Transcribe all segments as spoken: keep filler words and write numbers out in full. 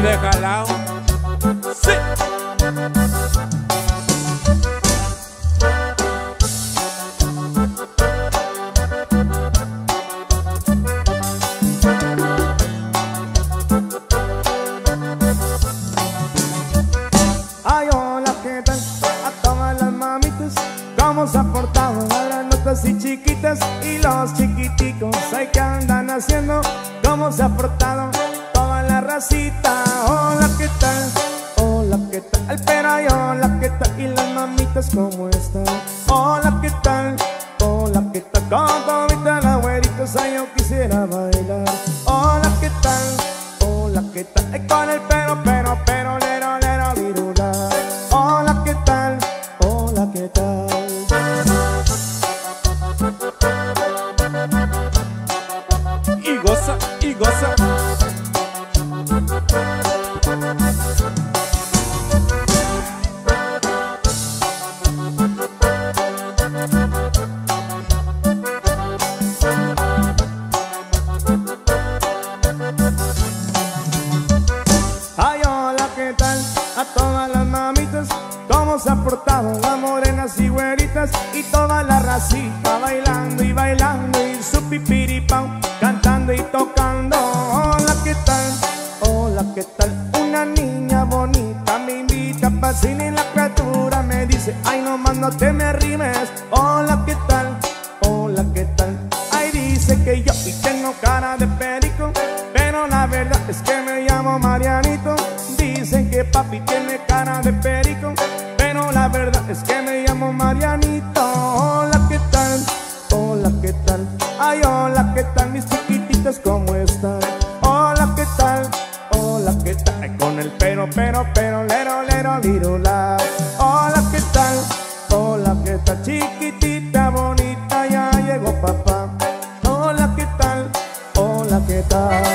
de jalao. Sí. Ay, hola, ¿qué tal? A todas las mamitas, ¿cómo se ha portado? Las granotas y chiquitas y los chiquiticos, ay, ¿qué andan haciendo? ¿Cómo se ha portado toda la racita? Hola, ¿qué tal? Hola, ¿qué tal? Pero ay, hola, ¿qué tal? Y las mamitas, ¿cómo están? Hola, ¿qué tal? Hola, ¿qué tal? Con todas las güeritas, ay, yo quisiera bailar. Hola, ¿qué tal? Hola, ¿qué tal? Ay, con el pero, pero, pero, lero, lero, virula. Hola, ¿qué tal? Hola, ¿qué tal? Y goza, y goza. Ay, hola, ¿qué tal? A todas las mamitas, ¿cómo se ha portado? Las morenas y güeritas y toda la racita, bailando y bailando y su pipiripao, cantando y tocando. Hola, ¿qué tal? Hola, ¿qué tal? Una niña bonita me invita pa' cine y la criatura me dice, ay, nomás no te me arrimes. Hola, ¿qué tal? Hola, ¿qué tal? Ay, dice que yo y tengo cara de perico, pero la verdad es que me llamo Marianito. Dicen que papi tiene cara de perico, pero la verdad es que me llamo Marianito. Hola, ¿qué tal? Hola, ¿qué tal? Ay, hola, ¿qué tal? Mis chiquititas, ¿cómo están? Hola, ¿qué tal? Hola, ¿qué tal? Ay, con el pero, pero, pero, lero, lero, lirula. Hola, ¿qué tal? Hola, ¿qué tal? Chiquitita bonita, ya llegó papá. Hola, ¿qué tal? Hola, ¿qué tal?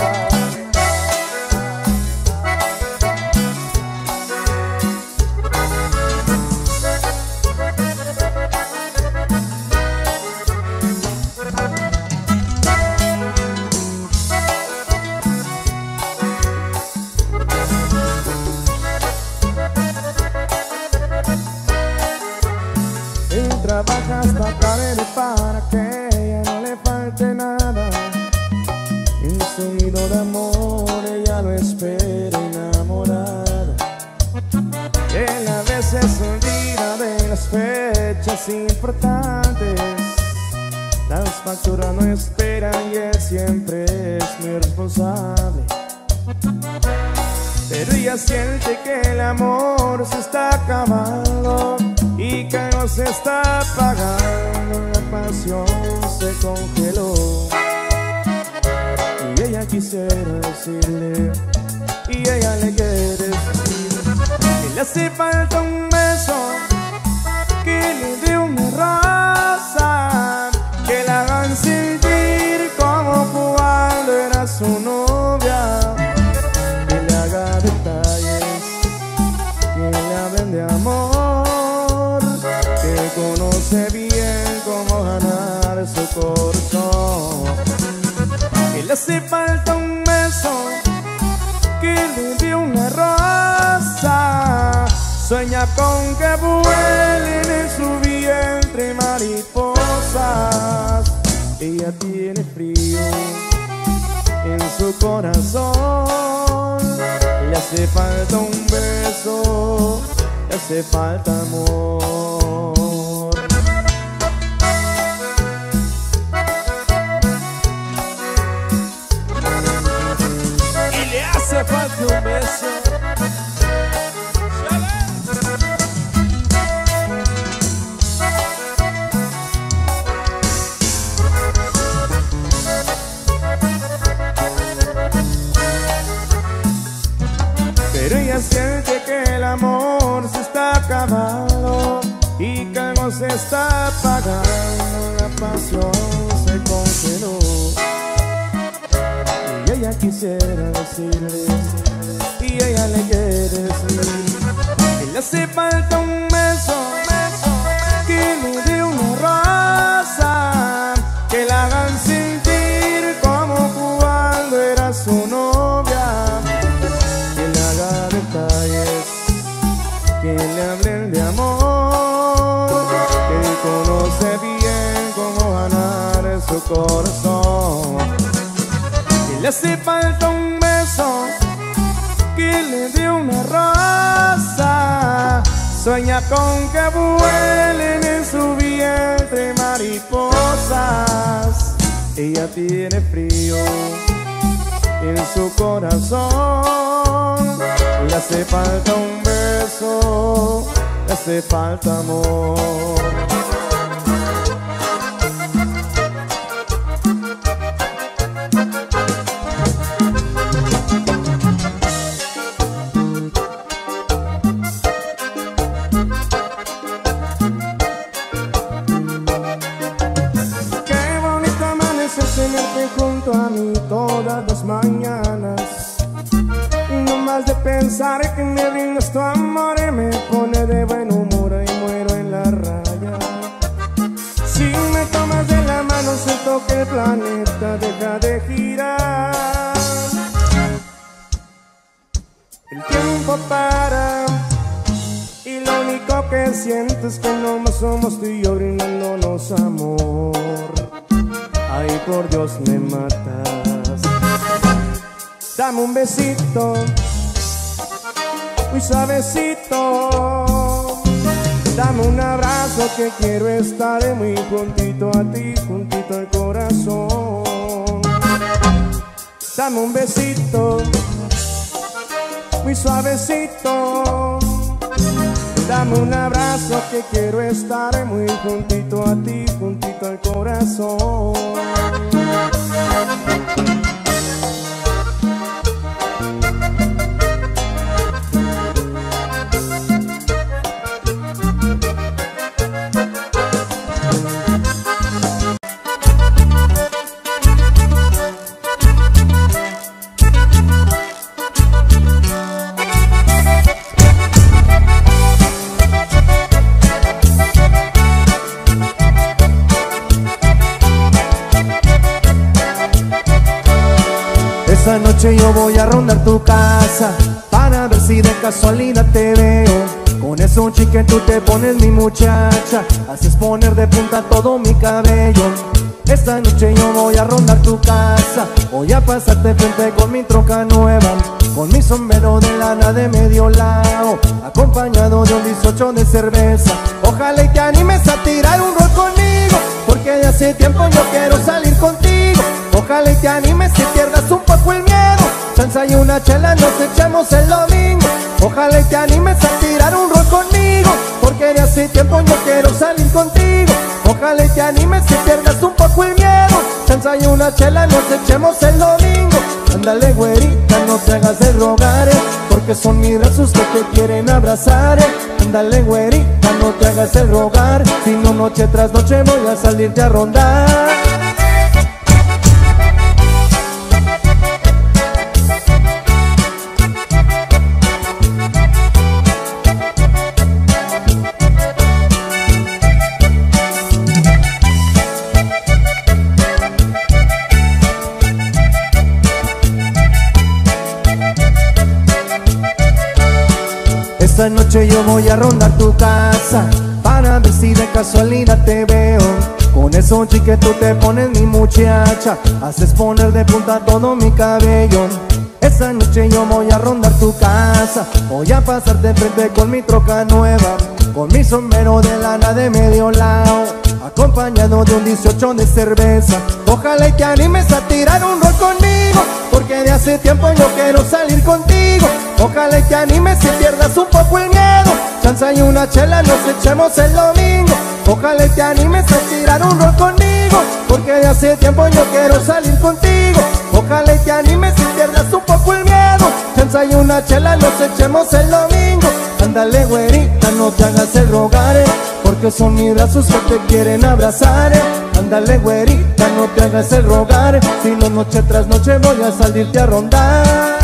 Él trabaja hasta tarde para que ella no le falte nada. En su nido de amor ella lo espera enamorada. Él a veces se olvida de las fechas importantes. Las facturas no esperan y él siempre es muy responsable. Pero ella siente que el amor se está acabando y que no se está apagando, la pasión se congeló. Y ella quisiera decirle, y ella le quiere decir, que le hace falta un beso, que le dé una rosa, que la hagan sentir como cuando era su novia. Detalles que le hablen de amor, que conoce bien cómo ganar su corazón. Que le hace falta un beso, que le dé una rosa. Sueña con que vuelen en su vientre mariposas. Ella tiene frío en su corazón. Le hace falta un beso, le hace falta amor. Y le hace falta un beso. Pero ella siente que el amor se está acabando y que no se está apagando, la pasión se congeló. Y ella quisiera decirle, y ella le quiere decir, que le hace falta un beso, que le dé una rosa, que la hagan sentir como cuando era su novia. corazón. Que le hace falta un beso, que le dé una rosa. Sueña con que vuelen en su vientre mariposas. Ella tiene frío en su corazón. Le hace falta un beso, le hace falta amor. Tenerte junto a mí todas las mañanas. No más de pensar que me brindas tu amor y me pone de buen humor y muero en la raya. Si me tomas de la mano siento que el planeta deja de girar. El tiempo para y lo único que siento es que no más somos tú y yo brindándonos amor. Ay, por Dios me matas. Dame un besito muy suavecito. Dame un abrazo que quiero estar muy juntito a ti, juntito al corazón. Dame un besito muy suavecito. Dame un abrazo que quiero estar muy juntito a ti, juntito al corazón. Esta noche yo voy a rondar tu casa para ver si de casualidad te veo. Con eso chique tú te pones mi muchacha, haces poner de punta todo mi cabello. Esta noche yo voy a rondar tu casa, voy a pasarte frente con mi troca nueva, con mi sombrero de lana de medio lado, acompañado de un dieciocho de cerveza. Ojalá y te animes a tirar un rol conmigo, porque de hace tiempo yo quiero salir contigo. Ojalá y te animes y pierdas un poco el miedo, chanza y una chela nos echamos el domingo. Ojalá y te animes a tirar un rol conmigo, porque de hace tiempo yo quiero salir contigo. Ojalá y te animes y pierdas un poco el miedo, chanza y una chela nos echemos el domingo. Ándale güerita, no te hagas de rogar, eh, porque son mis brazos que te quieren abrazar, eh. Ándale güerita, no te hagas de rogar, si no noche tras noche voy a salirte a rondar. Esta noche yo voy a rondar tu casa para ver si de casualidad te veo. Con eso chique tú te pones mi muchacha, haces poner de punta todo mi cabello. Esta noche yo voy a rondar tu casa, voy a pasarte frente con mi troca nueva, con mi sombrero de lana de medio lado, acompañado de un dieciocho de cerveza. Ojalá y te animes a tirar un rol conmigo, porque de hace tiempo yo quiero salir contigo. Ojalá y te animes y pierdas un poco el miedo, chanza y una chela nos echemos el domingo. Ojalá y te animes a tirar un rol conmigo, porque de hace tiempo yo quiero salir contigo. Ojalá y te animes y pierdas un poco el miedo, chanza y una chela nos echemos el domingo. Ándale güerita, no te hagas el rogar, eh, porque son mis brazos que te quieren abrazar, eh. Ándale güerita, no te hagas el rogar, si no noche tras noche voy a salirte a rondar.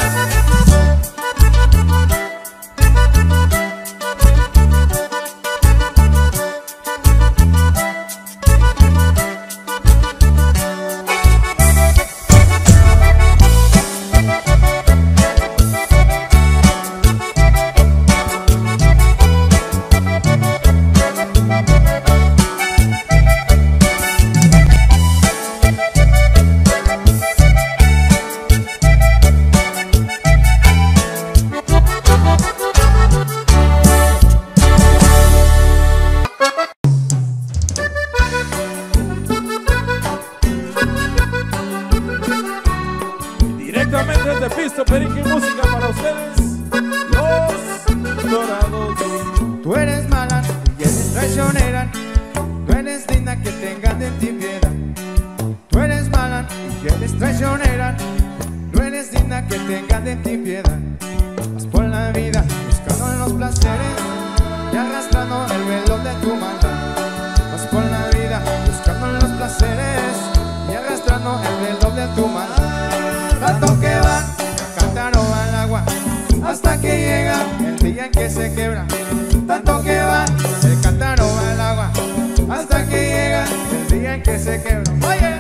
Mephisto Perique, música para ustedes, Los Dorados. Tú eres mala y eres traicionera, tú eres digna que tengas de ti piedad. Tú eres mala y eres traicionera, tú eres digna que tengas de ti piedad. Vas por la vida buscando los placeres y arrastrando el velo de tu maldad. Vas por la vida buscando los placeres y arrastrando el velo de tu maldad. Tanto que va el cántaro al agua hasta que llega el día en que se quebra. Tanto que va el cántaro al agua hasta que llega el día en que se quebra. Oye.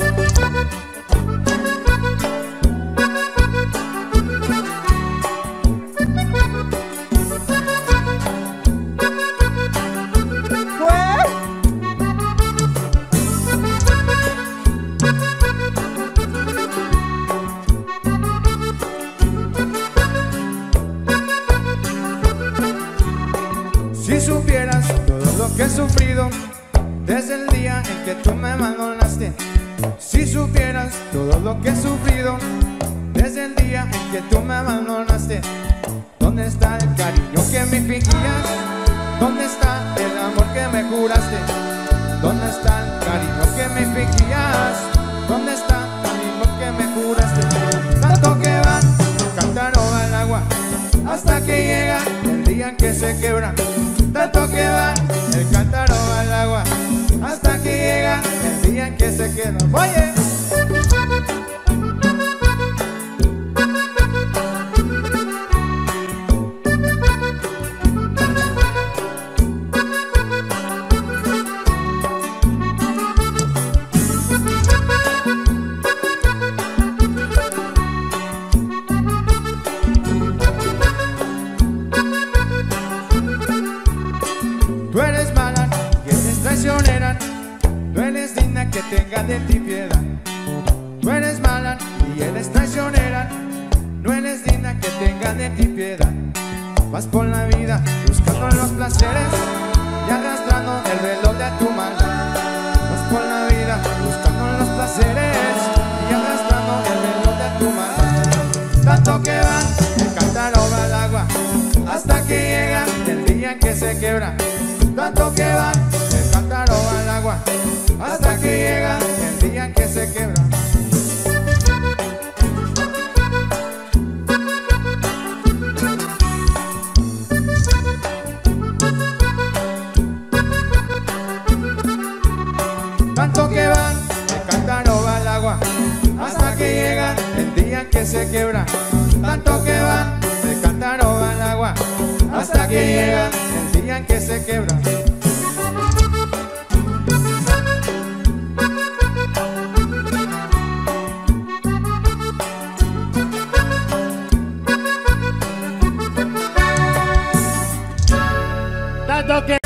Si supieras todo lo que he sufrido desde el día en que tú me abandonaste. Si supieras todo lo que he sufrido desde el día en que tú me abandonaste. ¿Dónde está el cariño que me fingías? ¿Dónde está el amor que me juraste? ¿Dónde está el cariño que me fingías? ¿Dónde está el amor que me juraste? Tanto que va el cántaro al agua hasta que llega el día en que se quebra. Tanto que va el cántaro al agua hasta que llega el día en que se queda. Oye. Tú eres mala y eres traicionera, tú eres digna que tenga de ti piedad. Tú eres mala y eres traicionera, no eres digna que tenga de ti piedad. Vas por la vida buscando los placeres y arrastrando el velo de tu maldad. Vas por la vida buscando los placeres y arrastrando el velo de tu maldad. Tanto que va el cántaro al agua hasta que llega el día en que se quebra. Tanto que va el cántaro al agua hasta que llega el día en que se quebra. Tanto que va el cántaro al agua hasta que llega el día en que se quebra. Tanto que va el cántaro al agua hasta que llega el día en que se quebra. Tanto que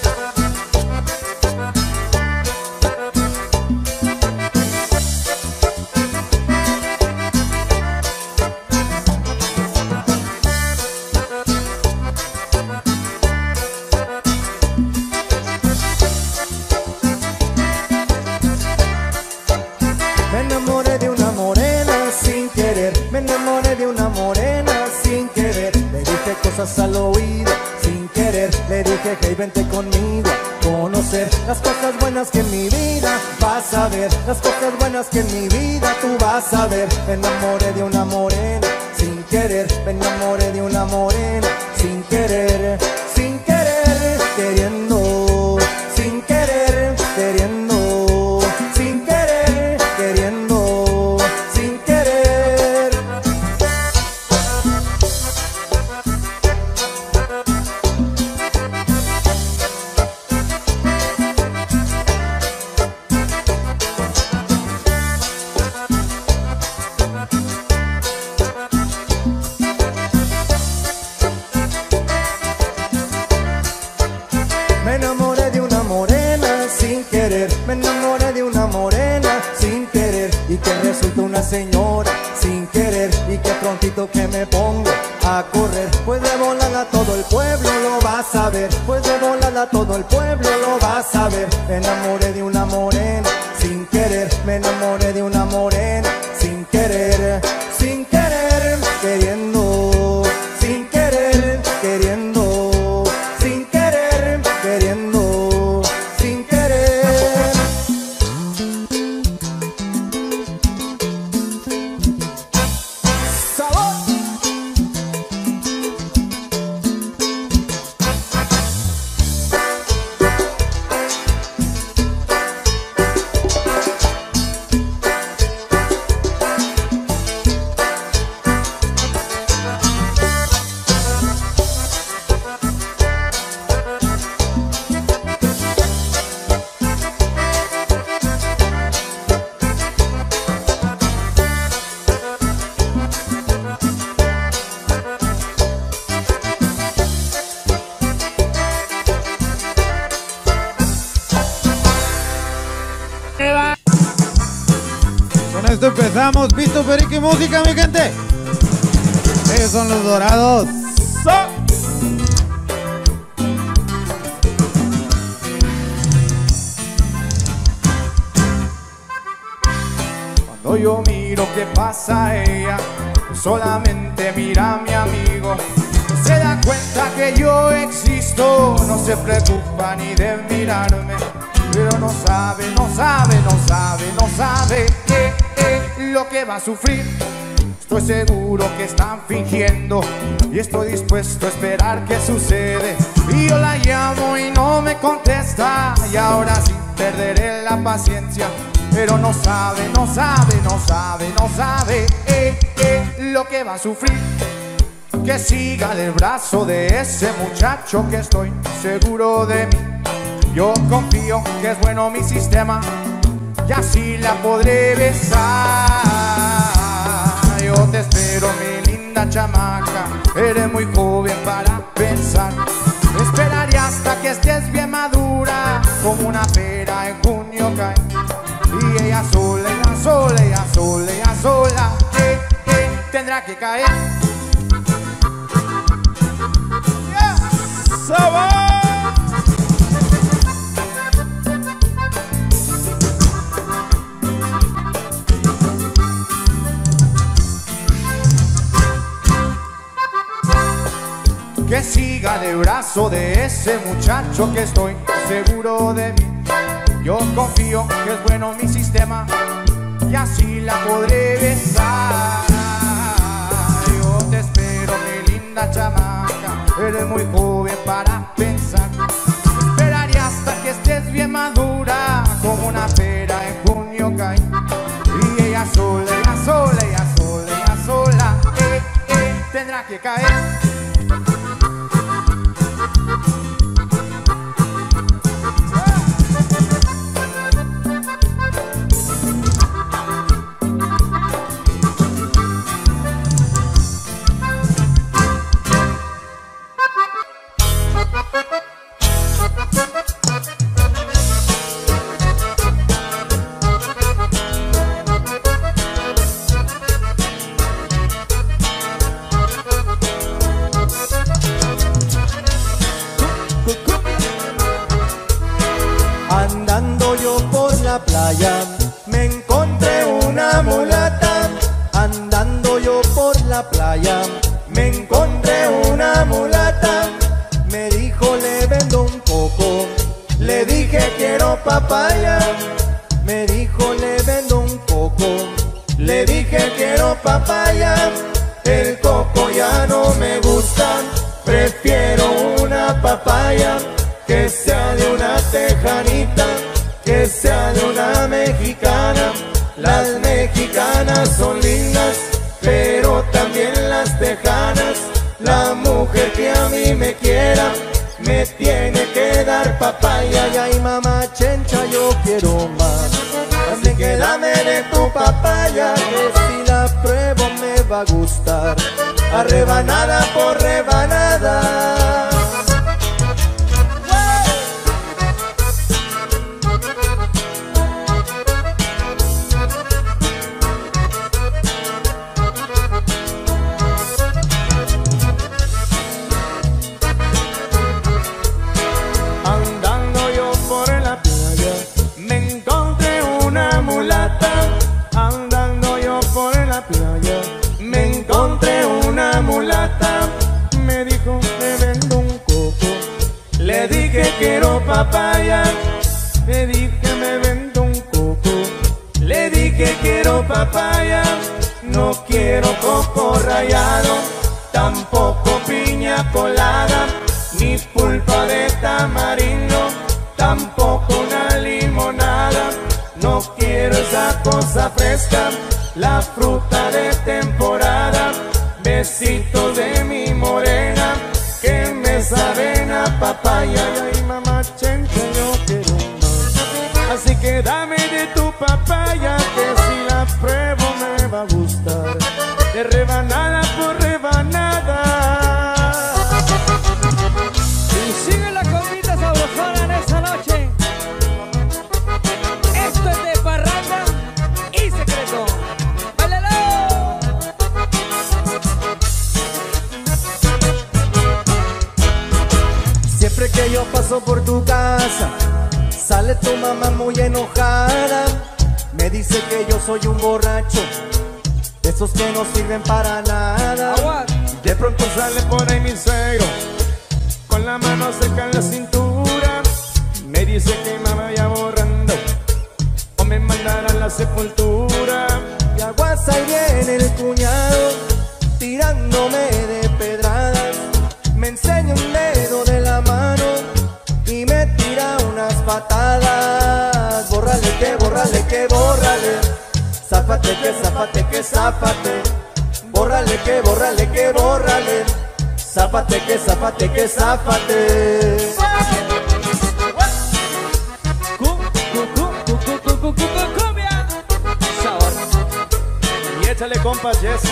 Me enamoré de una morena sin querer, me enamoré de una morena sin querer. Le dije cosas al oído sin querer, le dije hey vente conmigo a conocer las cosas buenas que en mi vida vas a ver, las cosas buenas que en mi vida tú vas a ver. Me enamoré de una morena sin querer, me enamoré de una morena sin querer, sin querer, queriendo, sin querer, queriendo, sin querer, queriendo, sin querer. Me enamoré de una morena sin querer, me enamoré de una morena sin querer, y que resulta una señora sin querer, y que prontito que me pongo a correr, pues de volada todo el pueblo lo va a saber, pues de volada todo el pueblo lo va a saber. Me enamoré de una morena sin querer, me enamoré de una morena sin querer, sin querer, esto empezamos. Visto Perico y música, mi gente. Ellos son los Dorados. So. Cuando yo miro qué pasa a ella, solamente mira a mi amigo. Se da cuenta que yo existo, no se preocupa ni de mirarme. Pero no sabe, no sabe, no sabe, no sabe qué es lo que va a sufrir. Estoy seguro que están fingiendo y estoy dispuesto a esperar qué sucede. Y yo la llamo y no me contesta, y ahora sí perderé la paciencia. Pero no sabe, no sabe, no sabe, no sabe eh, eh, lo que va a sufrir. Que siga del brazo de ese muchacho que estoy seguro de mí. Yo confío que es bueno mi sistema y así la podré besar. Yo te espero, mi linda chamaca, eres muy joven para pensar. Esperaré hasta que estés bien madura, como una pera en junio cae. Y ella sola, ella sola, ella sola, ella sola eh, eh, tendrá que caer. Yeah. Sabor. Que siga de brazo de ese muchacho que estoy seguro de mí. Yo confío que es bueno mi sistema y así la podré besar. Yo te espero, mi linda chamaca, eres muy joven para pensar. Esperaré hasta que estés bien madura, como una pera en junio cae. Y ella sola, ella sola, ella sola, ella sola eh, eh, tendrá que caer. Andando yo por la playa, me encontré una mulata. Andando yo por la playa, me encontré una mulata. Me dijo le vendo un coco, le dije quiero papaya. Me dijo le vendo un coco, le dije quiero papaya. El coco ya no me gusta, prefiero una papaya. Que sea de una tejanita, que sea de una mexicana. Las mexicanas son lindas, pero también las tejanas. La mujer que a mí me quiera, me tiene que dar papaya. Y ay mamá chencha, yo quiero más. Así que dame de tu papaya, que si la pruebo me va a gustar. A rebanada por rebanada. Quiero papaya, le dije me vendo un coco. Le dije quiero papaya, no quiero coco rallado, tampoco piña colada, ni pulpa de tamarindo, tampoco una limonada. No quiero esa cosa fresca, la fruta de temporada. Besitos de mi morena, que me saben a papaya. Y ay mamá chencha, yo quiero más. Así que dame de tu papaya, que si la pruebo me va a gustar. De rebanada por rebanada. Y sigue la comida sabrosona en esta noche. Esto es de parranda y secreto. paso por tu casa, sale tu mamá muy enojada. Me dice que yo soy un borracho, de esos que no sirven para nada. De pronto sale por ahí mi suegro, con la mano cerca en la cintura. Me dice que me vaya borrando o me mandará a la sepultura. Y aguas ahí viene el cuñado, tirándome de pedradas. Me enseña un dedo de la mano y me tira unas patadas. Bórrale que, bórrale que, bórrale. Zápate que, zápate que, zápate. Bórrale que, bórrale que, bórrale. Zápate que, zápate que, zápate. Cumbia. Sabor. Y échale compa Jesse.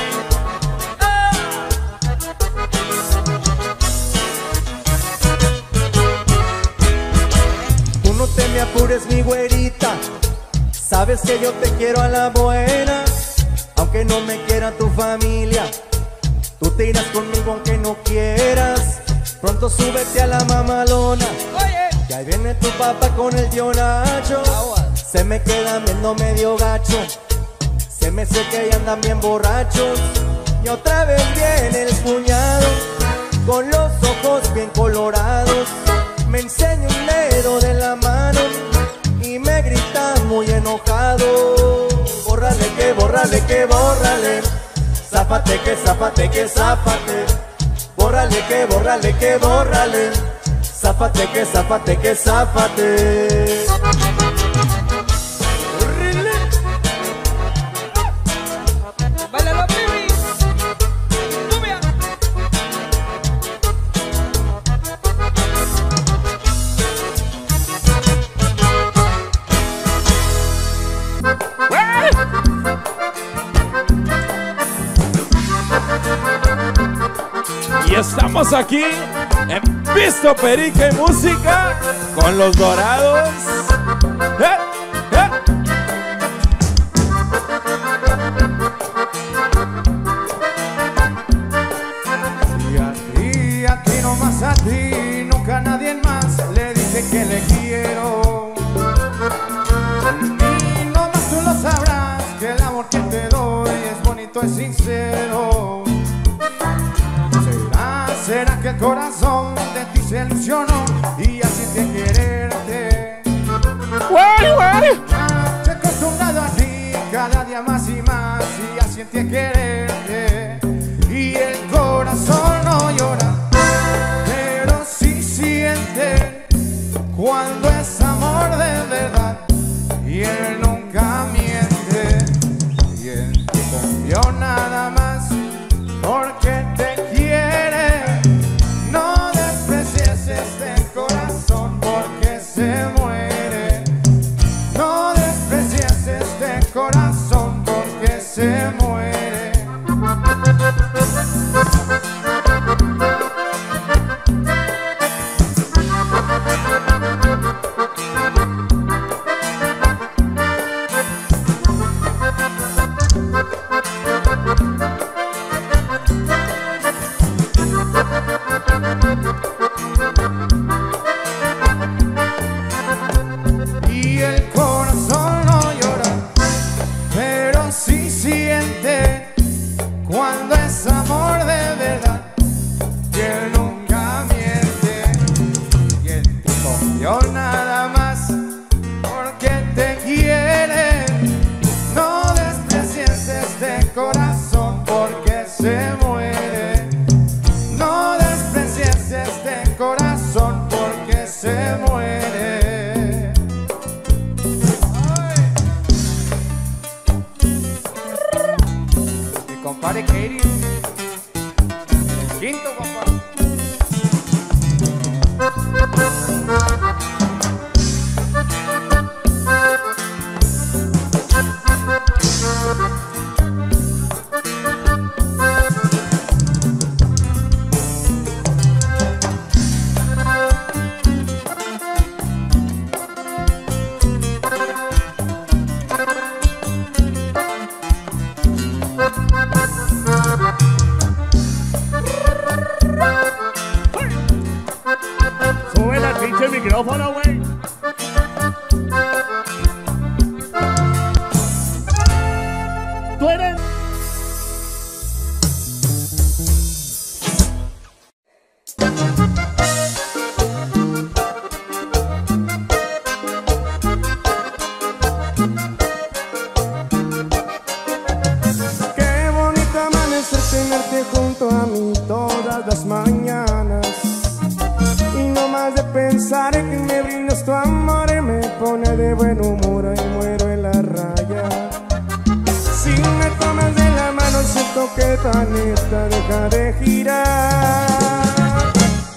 Tú no te me apures, mi güerita, sabes que yo te quiero a la buena. Aunque no me quiera tu familia, tú te irás conmigo aunque no quieras. Pronto súbete a la mamalona, Oye. que ahí viene tu papá con el tío Nacho. Se me quedan viendo medio gacho, se me sé que andan bien borrachos. Y otra vez viene el cuñado, con los ojos bien colorados. Me enseña un dedo de la mano y me grita muy enojado. Bórrale que, bórrale que, bórrale. Zápate que, zápate que, zápate. Bórrale que, bórrale que, bórrale. Zápate que, zápate que, zápate. Báilalo, baby. Cumbia. Y estamos aquí en Pisto Perica y Música con los Dorados. ¡Eh! ¡Eh! Y a ti, a ti, nomás a ti, nunca a nadie más le dije que le quiero. Y nomás tú lo sabrás, que el amor que te doy es bonito, es sincero. ¿Será, será que el corazón de ti se ilusionó y así te quererte? Te he acostumbrado a ti cada día más y más y así te quererte. Y el corazón no llora, pero sí siente cuando es amor de verdad. Y él nunca miente y él te confió nada más porque te quiere. No desprecies este corazón porque se muere. No desprecies este corazón porque se muere. Y el corazón no llora, pero sí siente cuando es amor de verdad. Y él nunca miente y él te confió nada más porque te quiere. No desprecies este corazón porque se muere. No desprecies este corazón porque se muere. Mi compadre Katie, quinto compadre. de buen humor y muero en la raya. Si me tomas de la mano siento que el planeta deja de girar.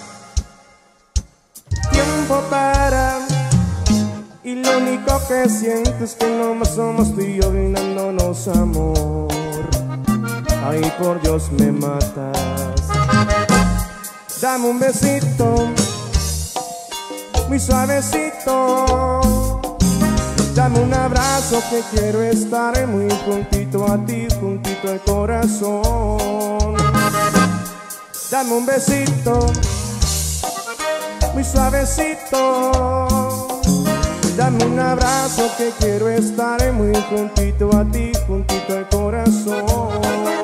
Tiempo para, y lo único que siento es que nomás somos tú y yo brindándonos amor. Ay, por Dios me matas. Dame un besito muy suavecito, dame un abrazo que quiero estar muy juntito a ti, juntito al corazón. Dame un besito muy suavecito, dame un abrazo que quiero estar muy juntito a ti, juntito al corazón.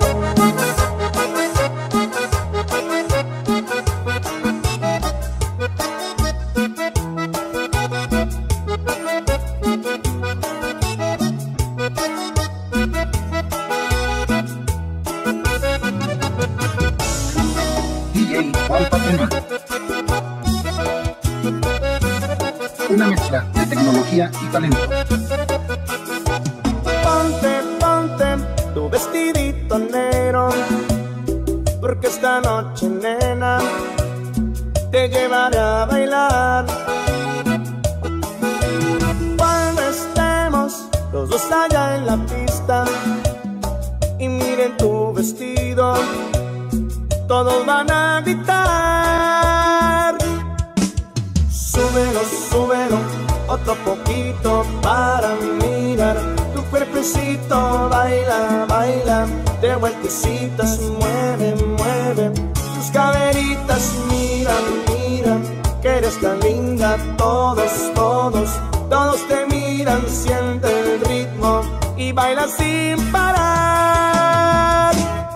Una mezcla de tecnología y talento. Ponte, ponte tu vestidito negro, porque esta noche, nena, te llevaré a bailar. Cuando estemos los dos allá en la pista y miren tu vestido, todos van a gritar. Súbelo, súbelo, otro poquito para mirar tu cuerpecito. Baila, baila, de vueltecitas, mueve, mueve tus caderitas. Mira, mira, que eres tan linda. Todos, todos, todos te miran. Siente el ritmo y baila sin parar.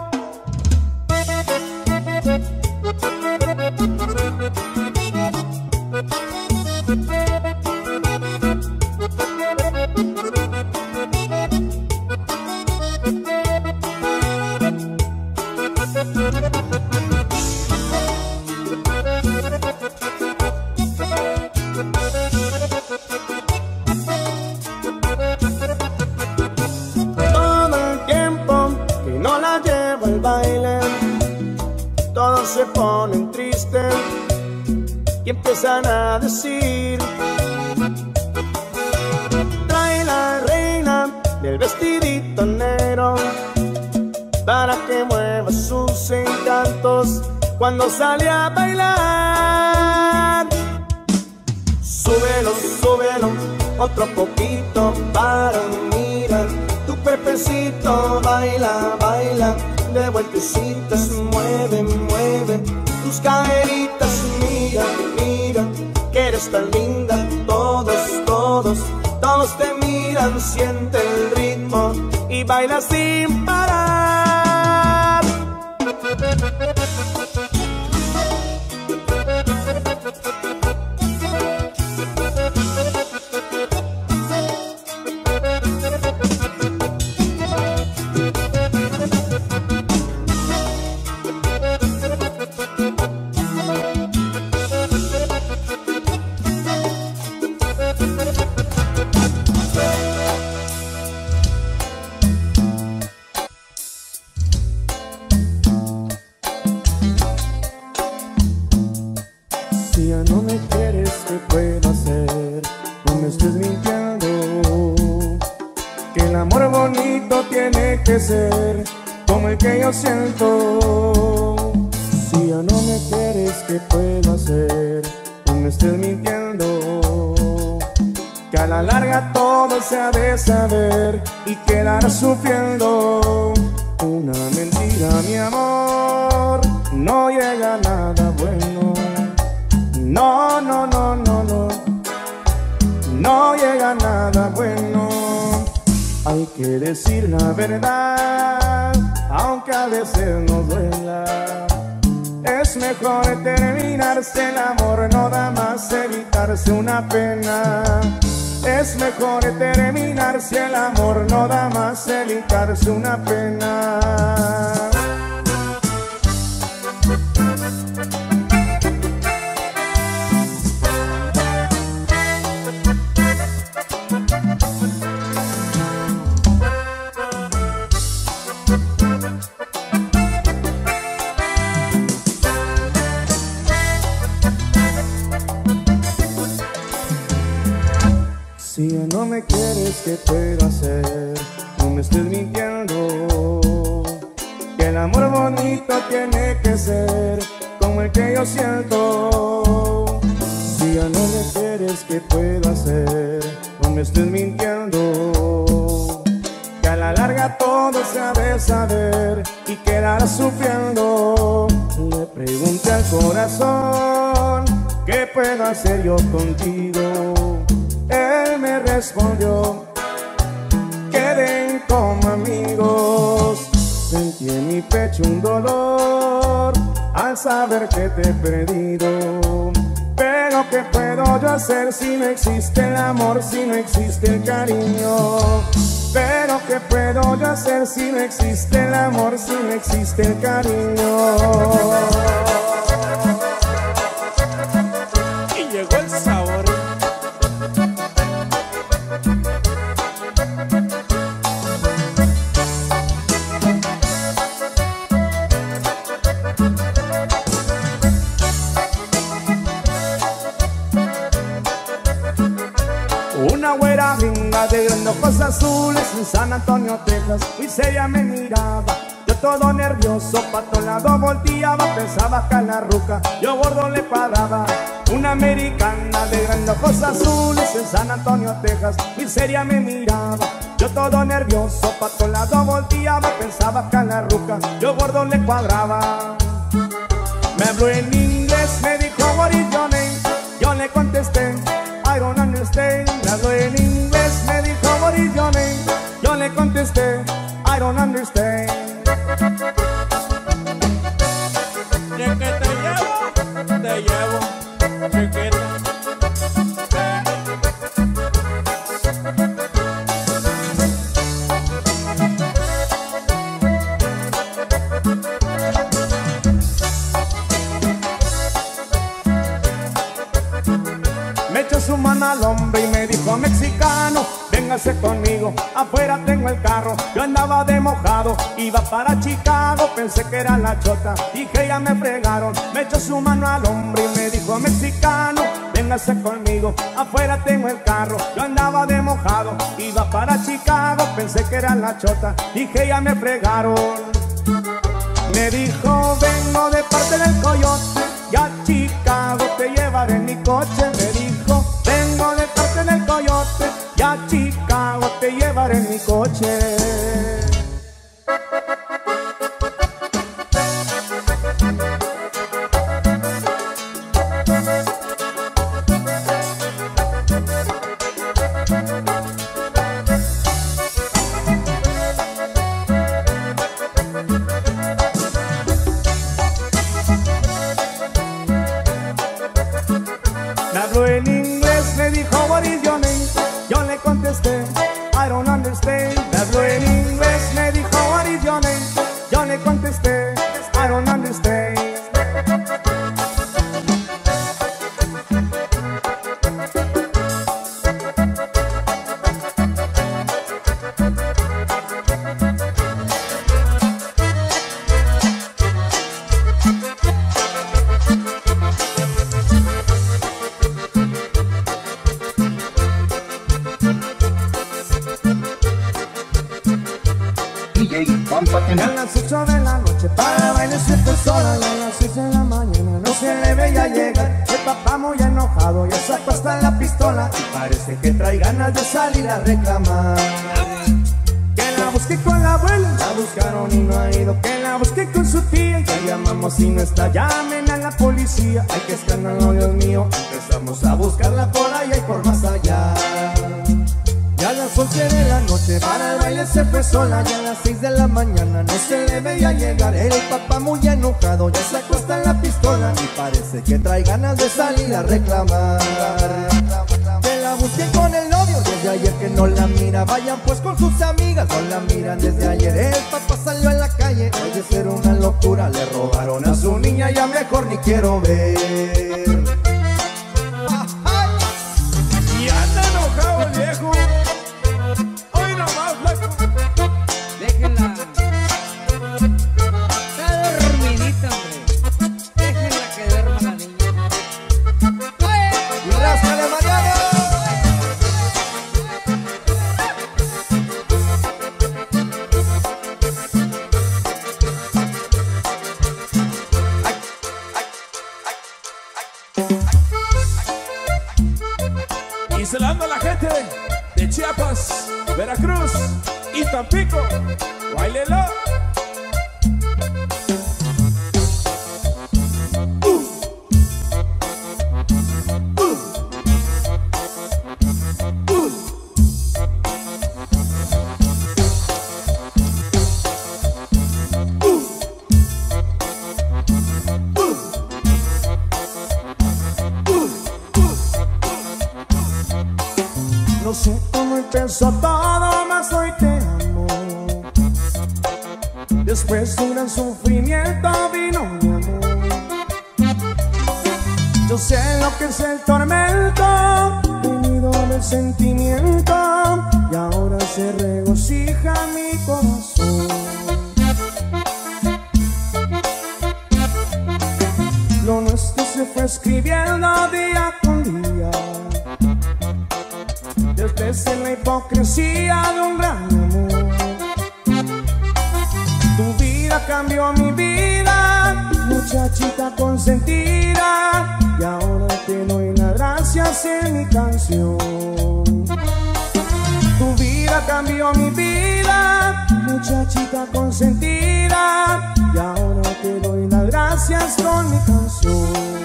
Se ponen tristes y empiezan a decir: trae la reina del vestidito negro para que mueva sus encantos cuando sale a bailar. Súbelo, súbelo, otro poquito para mirar tu cuerpecito. Baila, baila, de vueltecitas, mueve, mueve tus caderitas. Mira, mira, que eres tan linda. Todos, todos, todos te miran. Siente el ritmo y baila sin parar. Si ya no me quieres, ¿qué puedo hacer? No me estés mintiendo, que el amor bonito tiene que ser como el que yo siento. Si ya no me quieres, ¿qué puedo hacer? No me estés mintiendo, que a la larga todo se ha de saber y quedar sufriendo. Una mentira, mi amor, no llega a nada bueno. No, no, no, no, no, no llega a nada bueno. Hay que decir la verdad, aunque a veces nos duela. Es mejor terminarse el amor, no da más evitarse una pena. Es mejor terminarse el amor, no da más evitarse una pena. puedo hacer? No me estés mintiendo, que el amor bonito tiene que ser como el que yo siento. Si ya no me quieres, ¿qué puedo hacer? No me estés mintiendo, que a la larga todo se ha de saber y quedarás sufriendo. Le pregunté al corazón, ¿qué puedo hacer yo contigo? Él me respondió, queden como amigos. Sentí en mi pecho un dolor al saber que te he perdido. Pero ¿qué puedo yo hacer si no existe el amor, si no existe el cariño? Pero ¿qué puedo yo hacer si no existe el amor, si no existe el cariño? Y llegó el sabor. Una güera gringa de grandes ojos azules en San Antonio, Texas, muy seria me miraba, yo todo nervioso, pa' todo lado volteaba, pensaba que a la ruca yo gordo le cuadraba. Una americana de grandes ojos azules en San Antonio, Texas, muy seria me miraba, yo todo nervioso, pa' todo lado volteaba, pensaba que a la ruca yo gordo le cuadraba. Me habló en inglés, me dijo what is your name, yo le contesté I don't understand. Me habló en inglés, me dijo what is your name, yo le contesté I don't understand. De que te llevo, te llevo, chiquita. Me echó su mano al hombro y me dijo mexicano, véngase conmigo, afuera tengo el carro. Yo andaba de mojado, iba para Chicago, pensé que era la chota, dije ya me fregaron. Me echó su mano al hombro y me dijo mexicano, véngase conmigo, afuera tengo el carro. Yo andaba de mojado, iba para Chicago, pensé que era la chota, dije ya me fregaron. Me dijo vengo de parte del coyote, y a Chicago te llevaré en mi coche. Me dijo vengo de parte del coyote, y a Chicago te llevaré en mi coche. Me habló en inglés, me dijo what is your name, yo le contesté I don't understand. Me habló en inglés, me dijo what is your name, yo le contesté I don't understand. D J Juanpa Y a Tena. las ocho de la noche para bailar siempre sola, y a las seis de la mañana no se le veía llegar. El papá muy enojado ya sacó hasta la pistola y parece que trae ganas de salir a reclamar. Que la busqué con la abuela, la buscaron y no ha ido. Que la busqué con su tía, ya llamamos y no está, llamen a la policía. Ay, que escándalo, Dios mío, empezamos a buscarla por allá y por más allá. Y a las once de la noche para el baile se fue sola, y a las seis de la mañana no se le veía llegar. El papá muy enojado ya sacó hasta la pistola y parece que trae ganas de salir a reclamar. Que la busqué con el novio desde ayer que no la mira, vayan pues con sus amigas, no la miran desde ayer. El papá salió a la calle, oye ser una locura, le robaron a su niña, ya mejor ni quiero ver. Y anda enojado el viejo. Hoy nomás, flaco. Déjenla. Está dormidita, hombre. Déjenla que duerma la niña. Y ráscale, Mariano. y Tampico, báilelo. No sé cómo empezó todo, mas hoy te amo. Después de un gran sufrimiento vino mi amor. Yo sé lo que es el tormento, venido del sentimiento, y ahora se regocija mi corazón. Lo nuestro se fue escribiendo día con día, desde la hipocresía de un gran amor. Tu vida cambió mi vida, muchachita consentida, y ahora te doy las gracias en mi canción. Tu vida cambió mi vida, muchachita consentida, y ahora te doy las gracias con mi canción.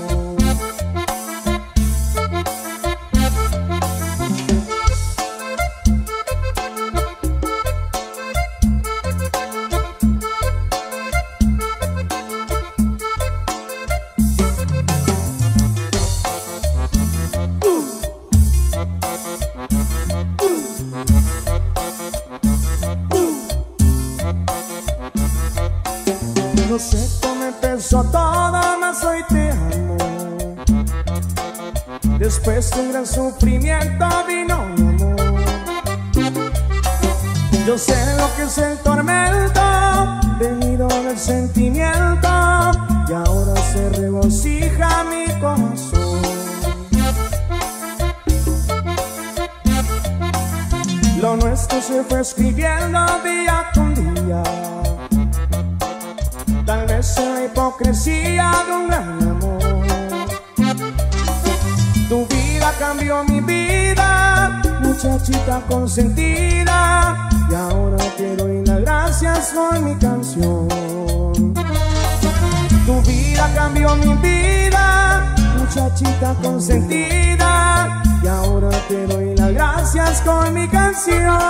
No sé cómo empezó todo, mas hoy te amo. Después de un gran sufrimiento vino mi amor. Yo sé lo que es el tormento, venido del sentimiento, y ahora se regocija mi corazón. Lo nuestro se fue escribiendo día con día, tal vez la hipocresía de un gran amor. Tu vida cambió mi vida, muchachita consentida, y ahora te doy las gracias con mi canción. Tu vida cambió mi vida, muchachita consentida, y ahora te doy las gracias con mi canción.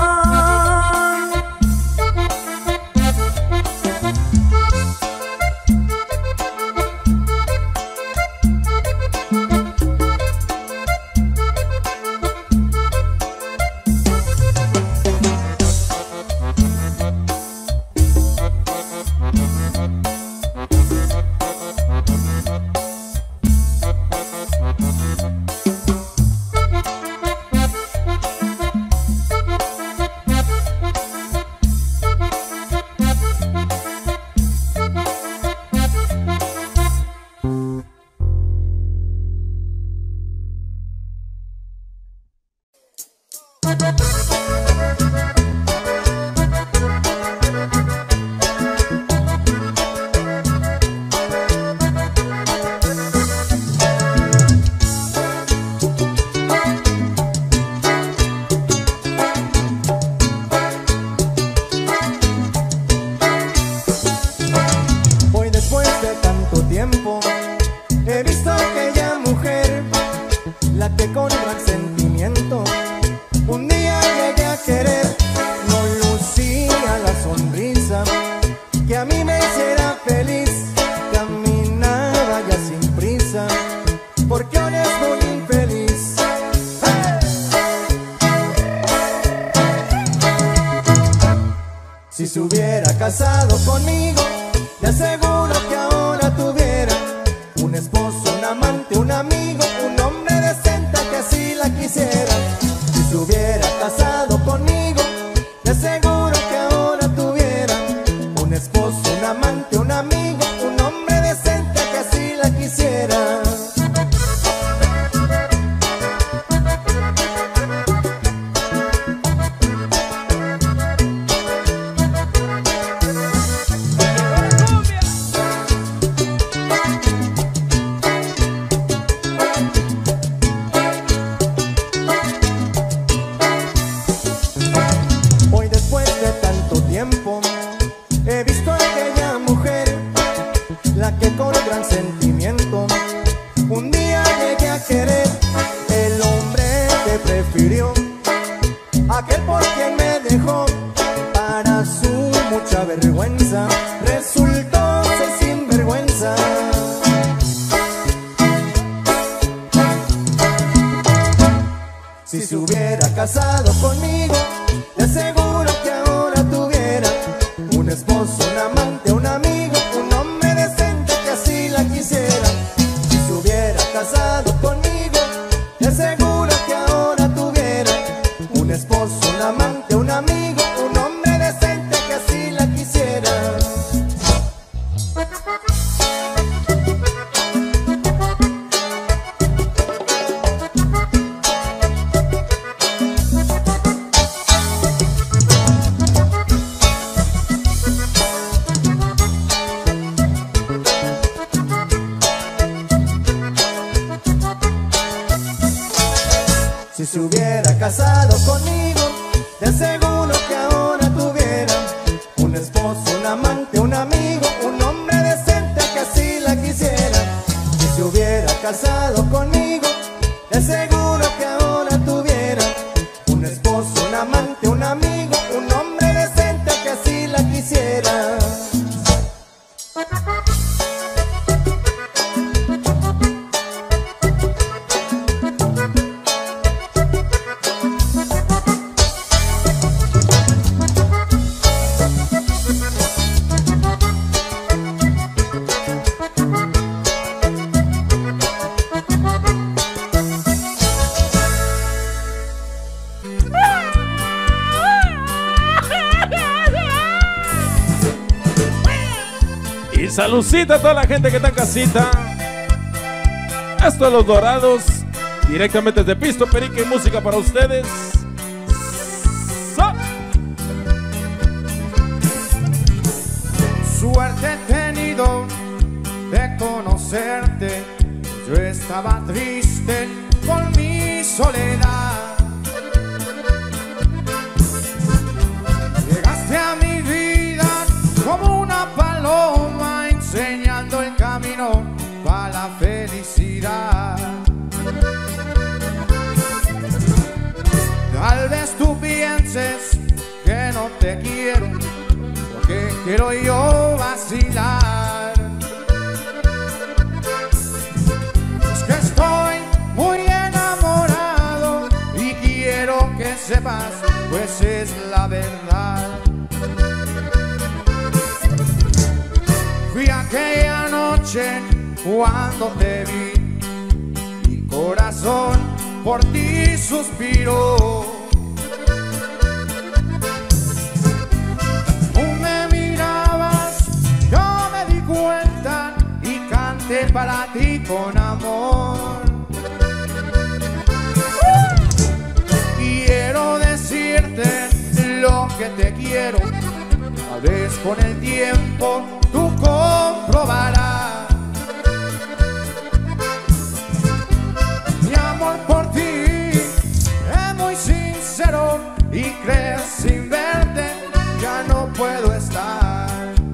Si se hubiera casado conmigo, le aseguro que ahora tuviera un esposo, un amante, un amigo, un hombre decente que así la quisiera. Si se hubiera casado conmigo, le aseguro que ahora tuviera un esposo, un amante, un amigo, un hombre decente que así la quisiera. vergüenza, resultó ser sinvergüenza. Si se hubiera casado conmigo, te aseguro que ahora tuviera un esposo, un amante, un amigo, un hombre decente que así la quisiera. Si se hubiera casado conmigo, te aseguro que ahora tuviera un esposo, un amante, un amigo, un hombre decente que así la quisiera. Si se hubiera casado conmigo, te aseguro que ahora tuviera un esposo, un amante, un amigo, un hombre decente que así la quisiera. Si se hubiera casado conmigo, te aseguro que ahora tuviera un esposo, un amante, un amigo, un hombre decente que así la quisiera. Y saludcita a toda la gente que está en casita. Esto es Los Dorados, directamente desde Pisto, Perica y Música para ustedes. ¡So! Suerte he tenido de conocerte, yo estaba triste con mi soledad. Llegaste a mi vida como una paloma, enseñando el camino para la felicidad. Tal vez tú pienses que no te quiero, porque quiero yo vacilar. Es que estoy muy enamorado y quiero que sepas, pues es la verdad. Fui aquella noche cuando te vi, mi corazón por ti suspiró. Tú me mirabas, yo me di cuenta y canté para ti con amor. Quiero decirte lo que te quiero, tal vez con el tiempo tú comprobarás. Mi amor por ti es muy sincero y crees sin verte ya no puedo estar.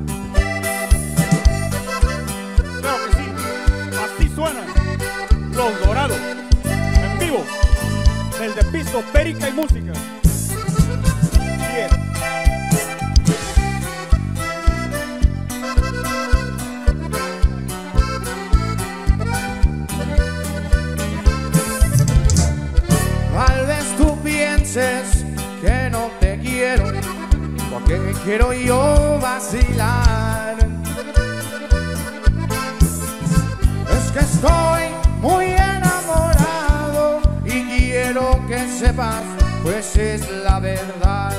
Claro que sí, así suenan Los Dorados, en vivo, el de Pisto, Perica y Música. Yeah. Tal vez tú pienses que no te quiero, porque quiero yo vacilar. Es que estoy muy enamorado y quiero que sepas, pues es la verdad.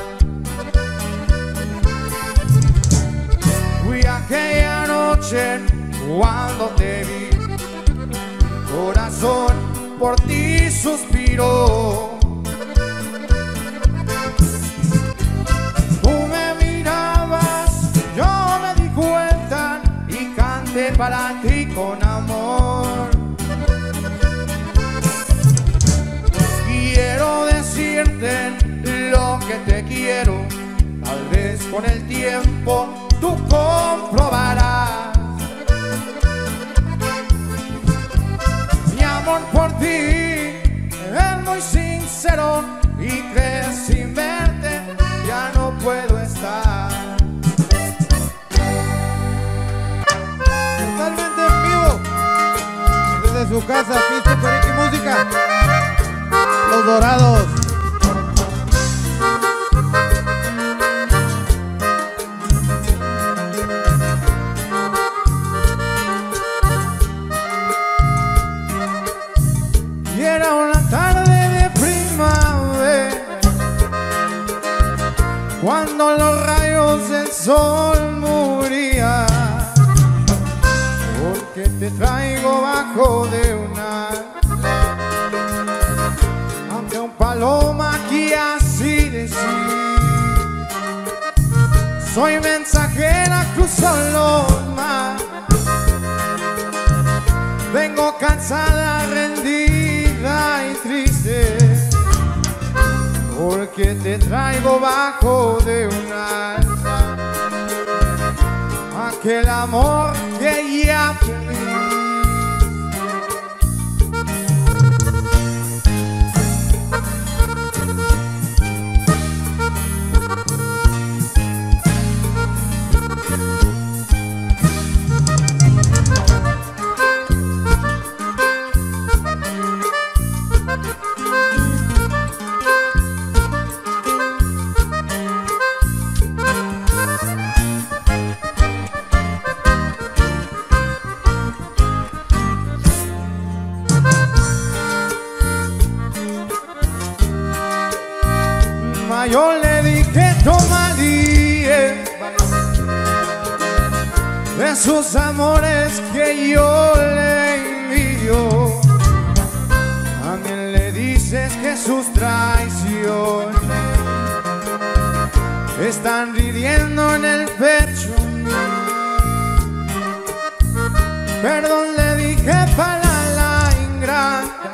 Fui aquella noche cuando te vi, mi corazón por ti suspiró. Tú me mirabas, yo me di cuenta y canté para ti con amor. Quiero decirte lo que te quiero, tal vez con el tiempo tú comprobarás. Mi amor por ti es muy sincero y crees sin verte ya no puedo estar. su casa, pisto, perico y música. Los Dorados. Y era una tarde de primavera, cuando los rayos del sol morían, porque te traigo bajo de una ante un paloma que así decía: soy mensajera, cruzo los mares, vengo cansada, rendida y triste, porque te traigo bajo de un alza aquel amor que ya perdí. Yo le dije toma diez de sus amores que yo le envidio. También le dices que sus traiciones están riendo en el pecho. Perdón le dije para la ingrata,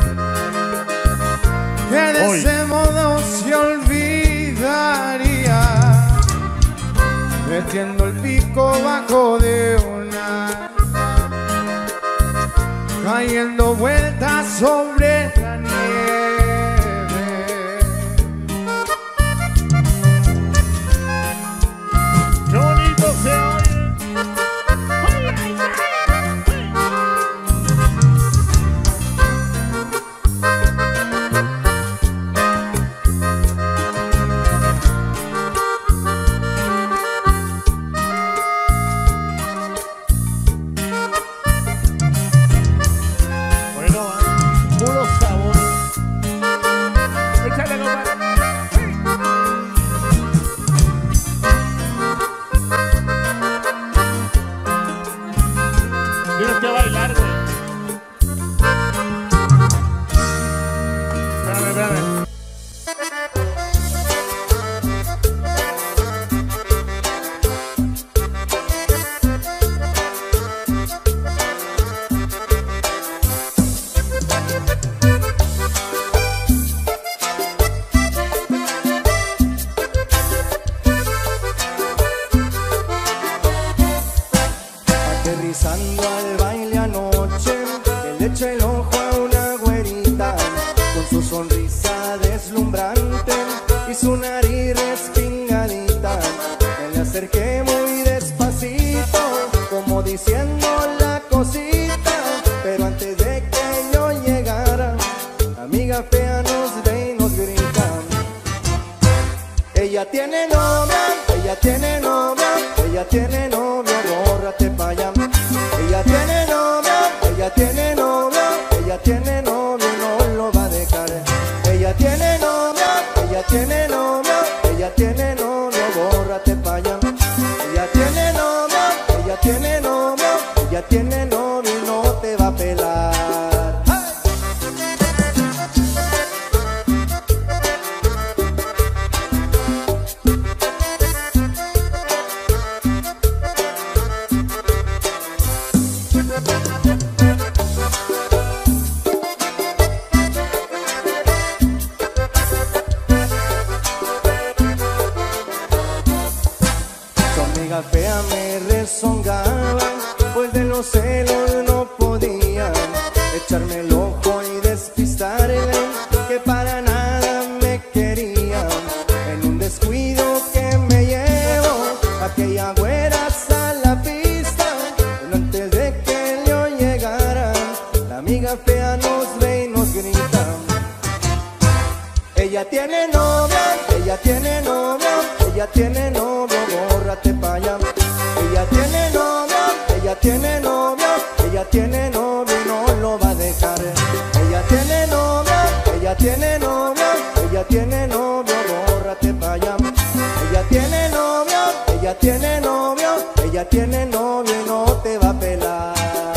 que de Hoy. ese modo se olvidaría, metiendo el pico bajo de una, cayendo vueltas sobre la nieve. ¡Qué bonito se oye! Tienes que bailar, güey. Espérame, espérame. Aterrizando al baile anoche, que le echa el ojo a una güerita, con su sonrisa deslumbrante y su nariz respingadita. Me le acerqué muy despacito, como diciendo la cosita, pero antes de que yo llegara, la amiga fea nos ve y nos grita: ella tiene novia, ella tiene novia, ella tiene novia, agárrate pa' allá. Ella tiene novia, ella tiene novia, ella tiene novia y no lo va a dejar. Ella tiene novia, ella tiene novia, ella tiene novia, agárrate pa' allá. Ella tiene novia, ella tiene novia, ella tiene novia y no te va a pelar. Fea me rezongaba, pues de los celos no podía echarme el ojo y despistarle, que para nada me quería. En un descuido que me llevo, aquella güera a la pista, pero antes de que yo llegara, la amiga tiene novio, ella tiene novio, ella tiene novio, bórrate pa' allá. Ella tiene novio, ella tiene novio, ella tiene novio y no lo va a dejar. Ella tiene novio, ella tiene novio, ella tiene novio, bórrate pa' allá. Ella tiene novio, ella tiene novio, ella tiene novio y no te va a pelar.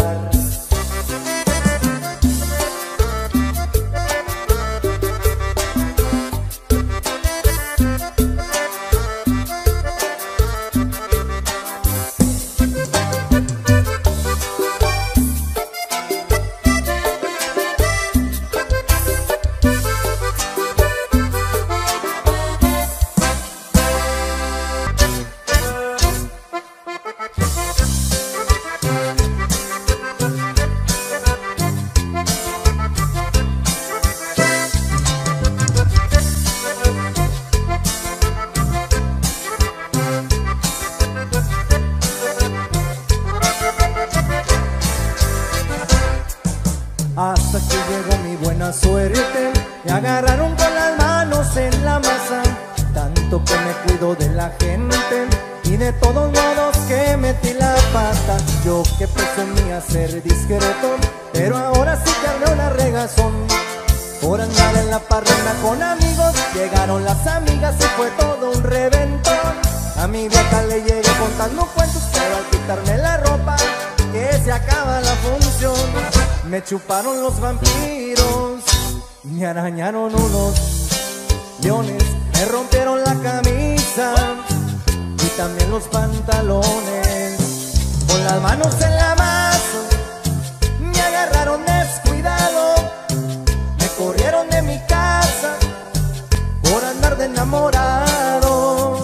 Hasta que llegó mi buena suerte, me agarraron con las manos en la masa. Tanto que me cuido de la gente y de todos modos que metí la pata. Yo que presumía ser discreto, pero ahora sí que armé una regazón. Por andar en la parranda con amigos, llegaron las amigas y fue todo un reventón. A mi vieja le llegué contando cuentos, pero al quitarme la ropa, que se acaba la función. Me chuparon los vampiros, me arañaron unos leones, me rompieron la camisa y también los pantalones. Con las manos en la masa, me agarraron descuidado, me corrieron de mi casa por andar de enamorado.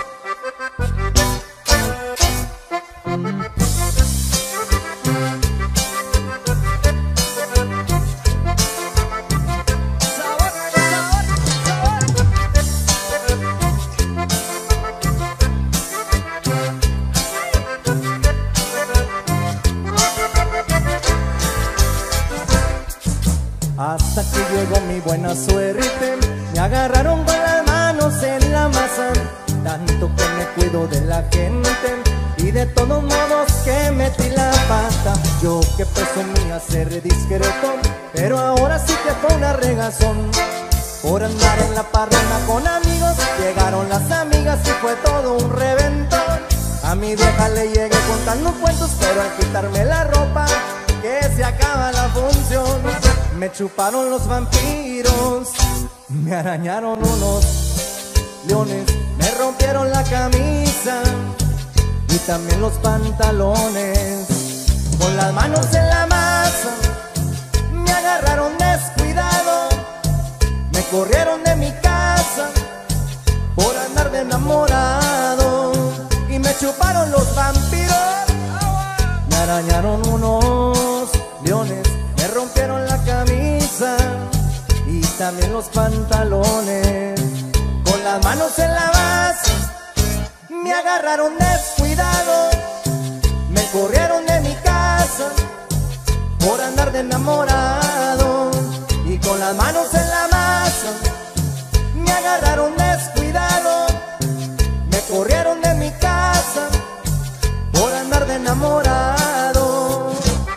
Hasta que llegó mi buena suerte, me agarraron con las manos en la masa. Tanto que me cuido de la gente y de todos modos que metí la pata. Yo que presumía ser discreto, pero ahora sí que fue una regazón. Por andar en la parranda con amigos, llegaron las amigas y fue todo un reventón. A mi vieja le llegué contando cuentos, pero al quitarme la ropa, que se acaba la función. Me chuparon los vampiros, me arañaron unos leones, me rompieron la camisa y también los pantalones. Con las manos en la masa, me agarraron descuidado, me corrieron de mi casa por andar de enamorado. Y me chuparon los vampiros, me arañaron unos leones, me rompieron la camisa y también los pantalones. Con las manos en la base, me agarraron descuidado, me corrieron de mi casa por andar de enamorado. Y con las manos en la masa, me agarraron descuidado, me corrieron de mi casa por andar de enamorado.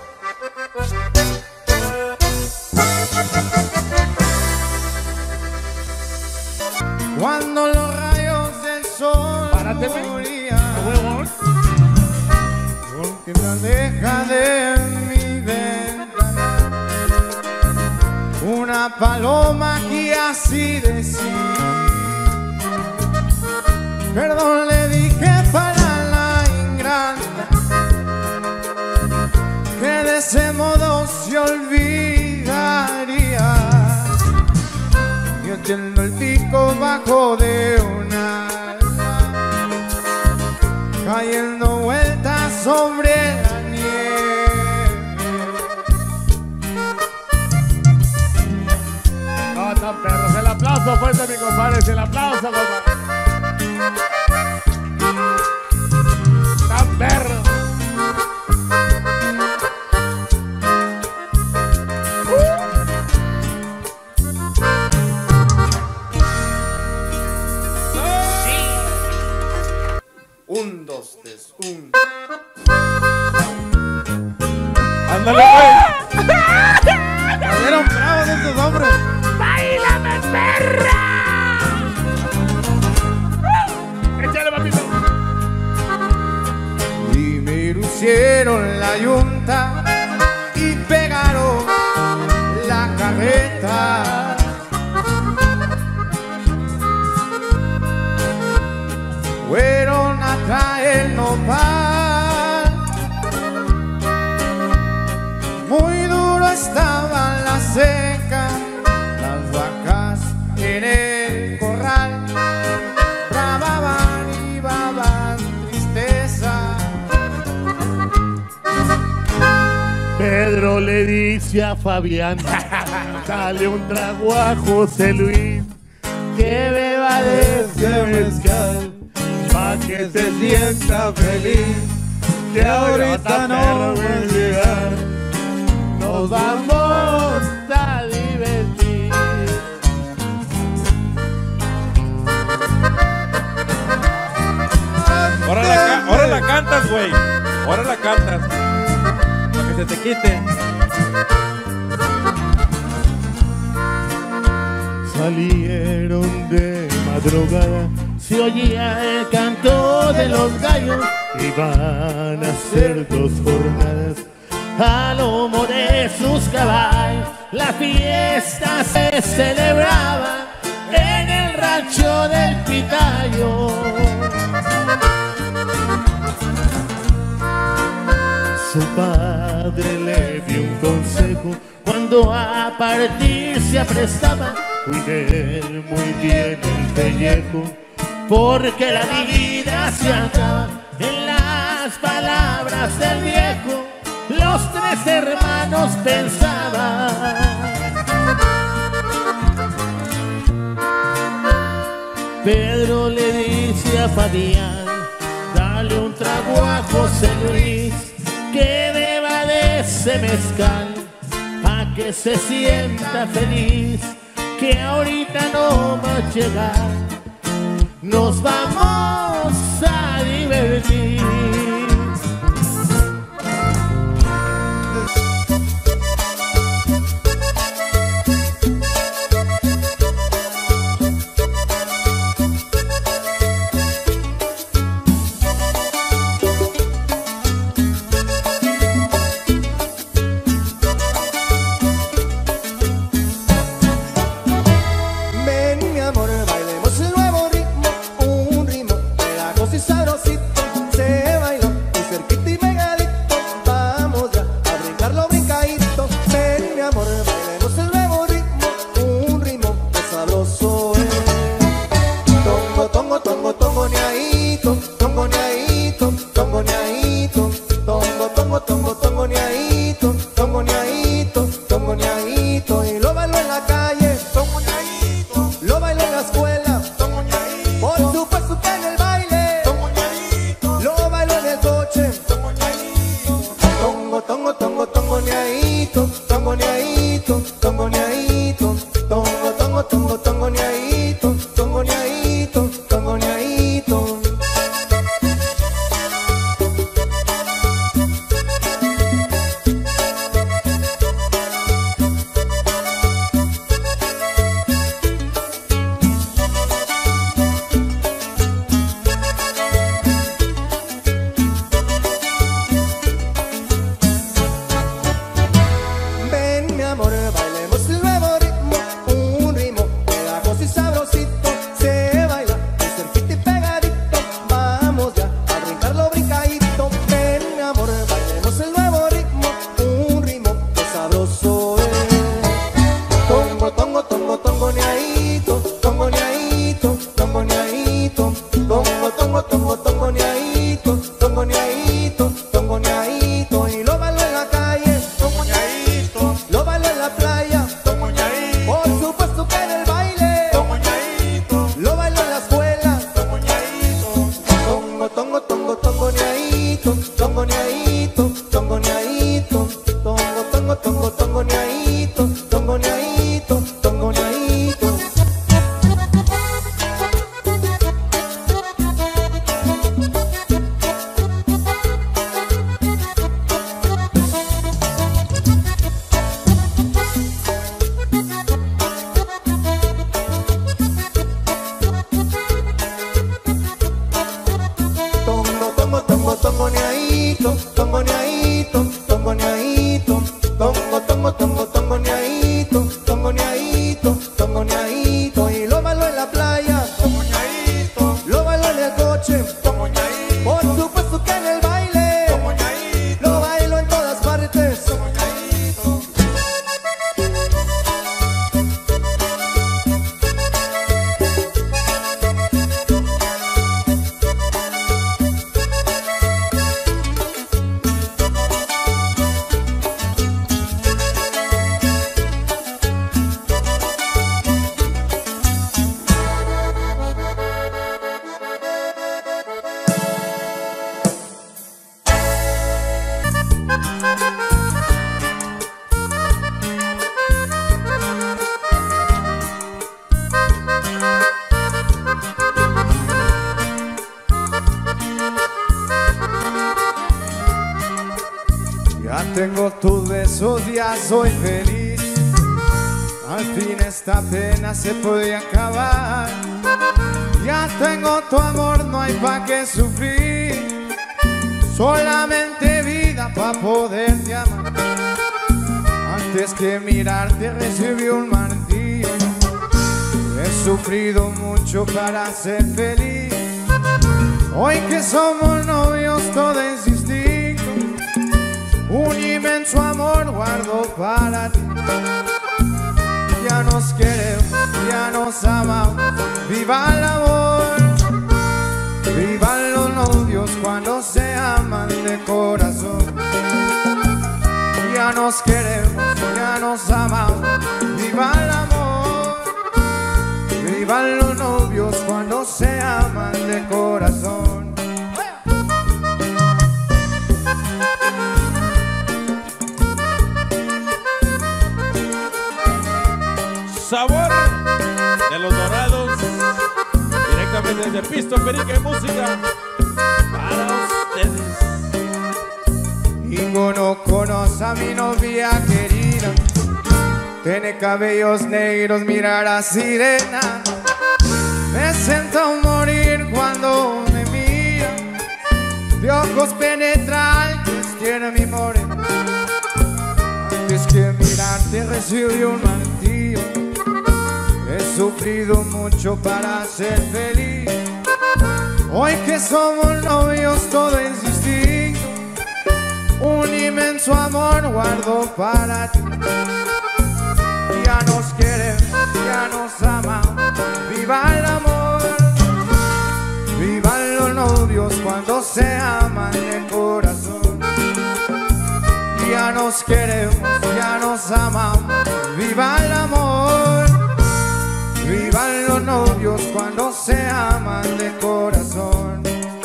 Cuando los rayos del sol morían, porque me aleja de mi ventana una paloma que así decía. Perdón le dije para la ingrata, que de ese modo se olvidaría. Yo tengo el pico bajo de una ala, cayendo vueltas sobre la nieve. No, tan perros, el aplauso fuerte, mi compadre, el aplauso, compadre. Tan perro. Un, dos, tres, un. Ándale, güey. Salieron bravos estos hombres. ¡Báilame, perra! ¡Échale, papito! Primero hicieron la yunta y pegaron la carreta. Fueron a traer nopal. Muy duro estaba la seca, las vacas en el corral bramaban y baban tristeza. Pedro le dice a Fabián, dale un trago a José Luis, que beba de ese mezcal, pa' que se sienta feliz, que ahorita no va a llegar, nos vamos a divertir. Ahora la, ca- ahora la cantas, güey. Ahora la cantas. Para que se te quite. Salieron de madrugada, se oía el canto de los gallos, iban a hacer dos jornadas a lomo de sus caballos. La fiesta se celebraba en el rancho del Pitayo. Su padre le dio un consejo cuando a partir se aprestaba: cuide muy bien el pellejo, porque la vida se acaba. En las palabras del viejo, los tres hermanos pensaban. Pedro le dice a Fabián, dale un trago a José Luis, que beba de ese mezcal, pa' que se sienta feliz, que ahorita no va a llegar, nos vamos a divertir. ñaito, tongo ñaito, tongo ñaito, tongo, tongo, tongo, tongo ñaito, tongo ñaito, tongo ñaito. Y lo bailo en la playa, tongo ñaito, lo bailo en el coche, tongo ñaito, por supuesto que en el baile, tongo ñaito, lo bailo en todas partes, tongo ñaito. Ya tengo tus besos, ya soy feliz. Al fin esta pena se puede acabar. Ya tengo tu amor, no hay pa' qué sufrir. Solamente vida pa' poderte amar. Antes que mirarte recibí un martillo. He sufrido mucho para ser feliz. Hoy que somos novios todo es distinto. Un inmenso amor guardo para ti. Ya nos queremos, ya nos amamos. Viva el amor. Vivan los novios cuando se aman de corazón. Ya nos queremos, ya nos amamos. Viva el amor. Vivan los novios cuando se aman de corazón. Sabor de los Dorados, directamente desde Pisto, Perica y Música para ustedes. Y no conoce a mi novia querida, tiene cabellos negros, mirar sirena. Me siento morir cuando me mira, de ojos penetrantes tiene mi morena. Antes que mirarte recibí un martillo. He sufrido mucho para ser feliz. Hoy que somos novios todo es distinto. Un inmenso amor guardo para ti. Ya nos queremos, ya nos amamos. Viva el amor. Vivan los novios cuando se aman de corazón. Ya nos queremos, ya nos amamos. Viva el amor. Vivan los novios cuando se aman de corazón.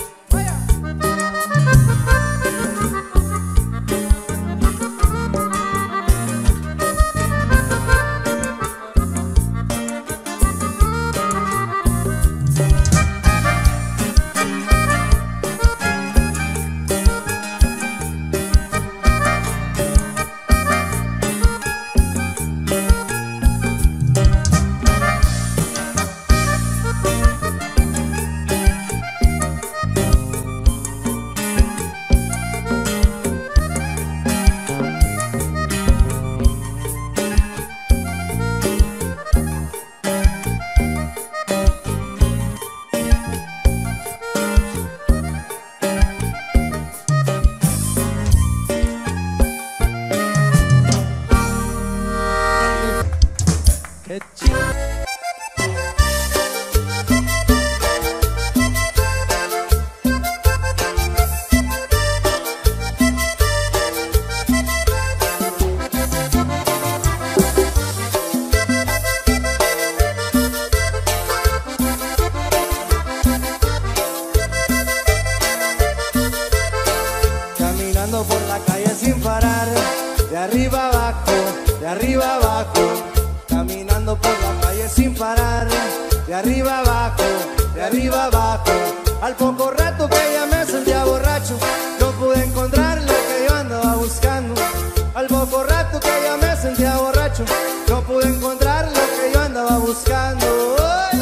arriba abajo, de arriba abajo, caminando por la calle sin parar, de arriba abajo, de arriba abajo. Al poco rato que ya me sentía borracho, no pude encontrar lo que yo andaba buscando. Al poco rato que ya me sentía borracho, no pude encontrar lo que yo andaba buscando. ¡Ay!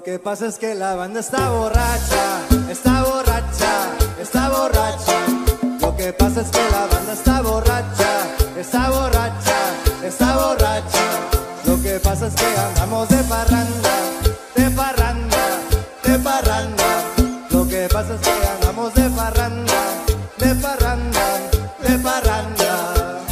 Lo que pasa es que la banda está borracha, está borracha, está borracha. Lo que pasa es que la banda está borracha, está borracha, está borracha. Lo que pasa es que andamos de parranda, de parranda, de parranda. Lo que pasa es que andamos de parranda, de parranda, de parranda.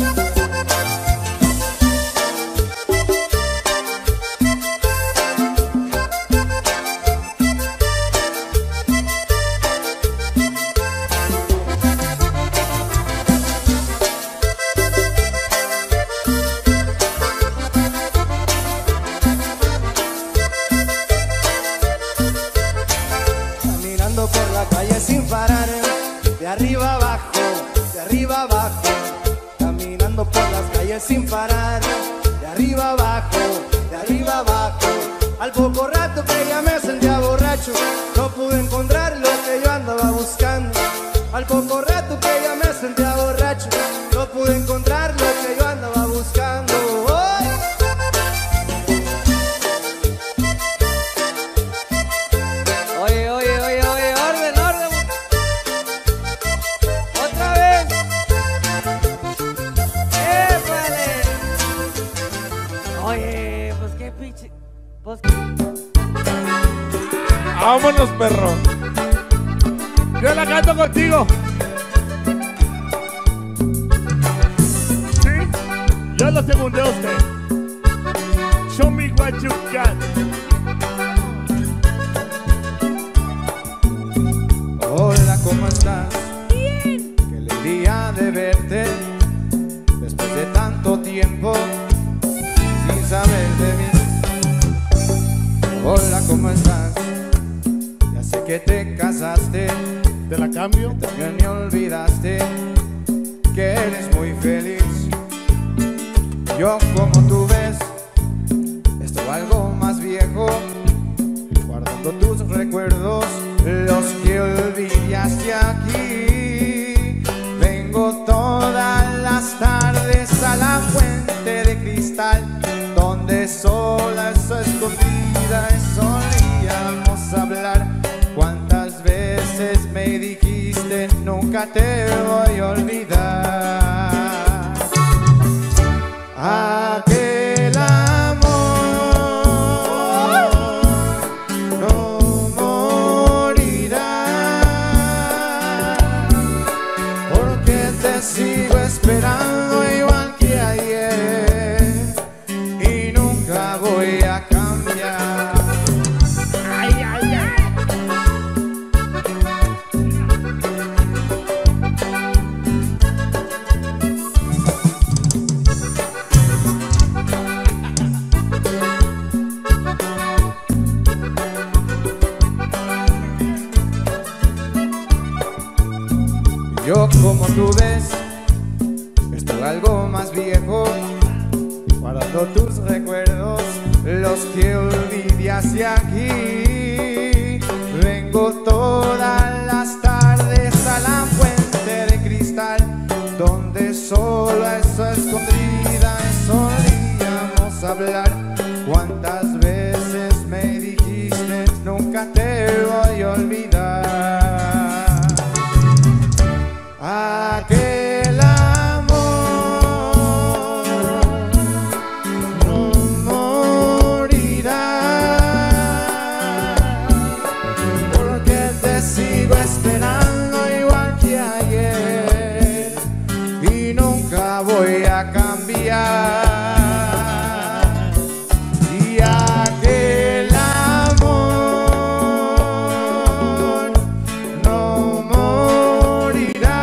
Sin parar, de arriba abajo, de arriba abajo, caminando por las calles sin parar, de arriba abajo, de arriba abajo. Al poco rato que ya me sentía borracho, no pude encontrar lo que yo andaba buscando. Al poco rato que ya me sentía borracho, no pude encontrar lo que yo andaba buscando. ¡Oh! Oye, oye, oye, oye, orden, orden. Otra vez. ¡Épale! Oye, pues qué pinche. Pues... Vámonos, perro. Yo la canto contigo. Sí, yo lo segundé a usted. Show me what you got. Hola, ¿cómo estás? Bien. Qué alegría de verte después de tanto tiempo sin saber de mí. Hola, ¿cómo estás? Ya sé que te casaste, ¿Te la cambio? que también me olvidaste, que eres muy feliz. Yo, como tú ves, estoy algo más viejo, guardando tus recuerdos, los que olvidaste aquí. Vengo todas las tardes a la fuente de cristal, donde sola, so escondida, solíamos hablar. Cuántas veces me dijiste nunca te voy a olvidar. Aquel amor no morirá, porque te sigo esperando igual que ayer y nunca voy a cambiar. Ay, ay, ay. Yo, como tú ves, estoy algo más viejo, guardando tus recuerdos, los que olvidaste aquí. Vengo todas las tardes a la fuente de cristal, donde solo a esa escondida solíamos hablar. Cuántas veces me dijiste nunca te voy a olvidar. Aquel amor no morirá, porque te sigo esperando igual que ayer y nunca voy a cambiar. Y aquel amor no morirá,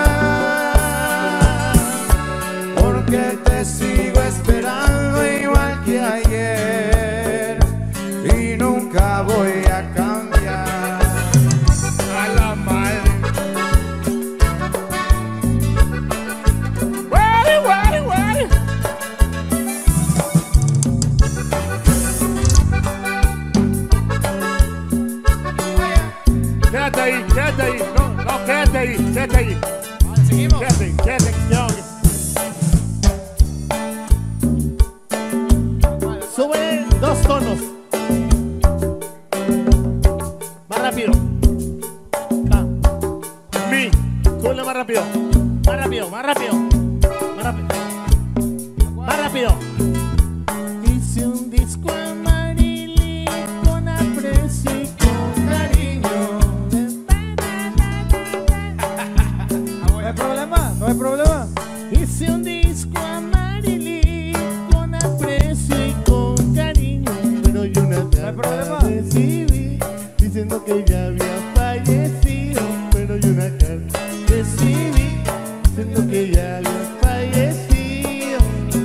porque te sigo esperando igual que ayer y nunca voy a cambiar. A la madre. Quédate ahí, quédate ahí. No, no, quédate ahí, quédate ahí. Seguimos. Quédate ahí, quédate ahí. Ya, ok. Sube dos tonos. rápido, más rápido, más rápido, más rápido, más rápido. Hice un disco amarillo con aprecio y con cariño. No hay problema, no hay problema. Hice un disco amarillo con aprecio y con cariño, pero yo una carta recibí diciendo que ya había fallecido, pero yo una carta recibí diciendo que ya había fallecido.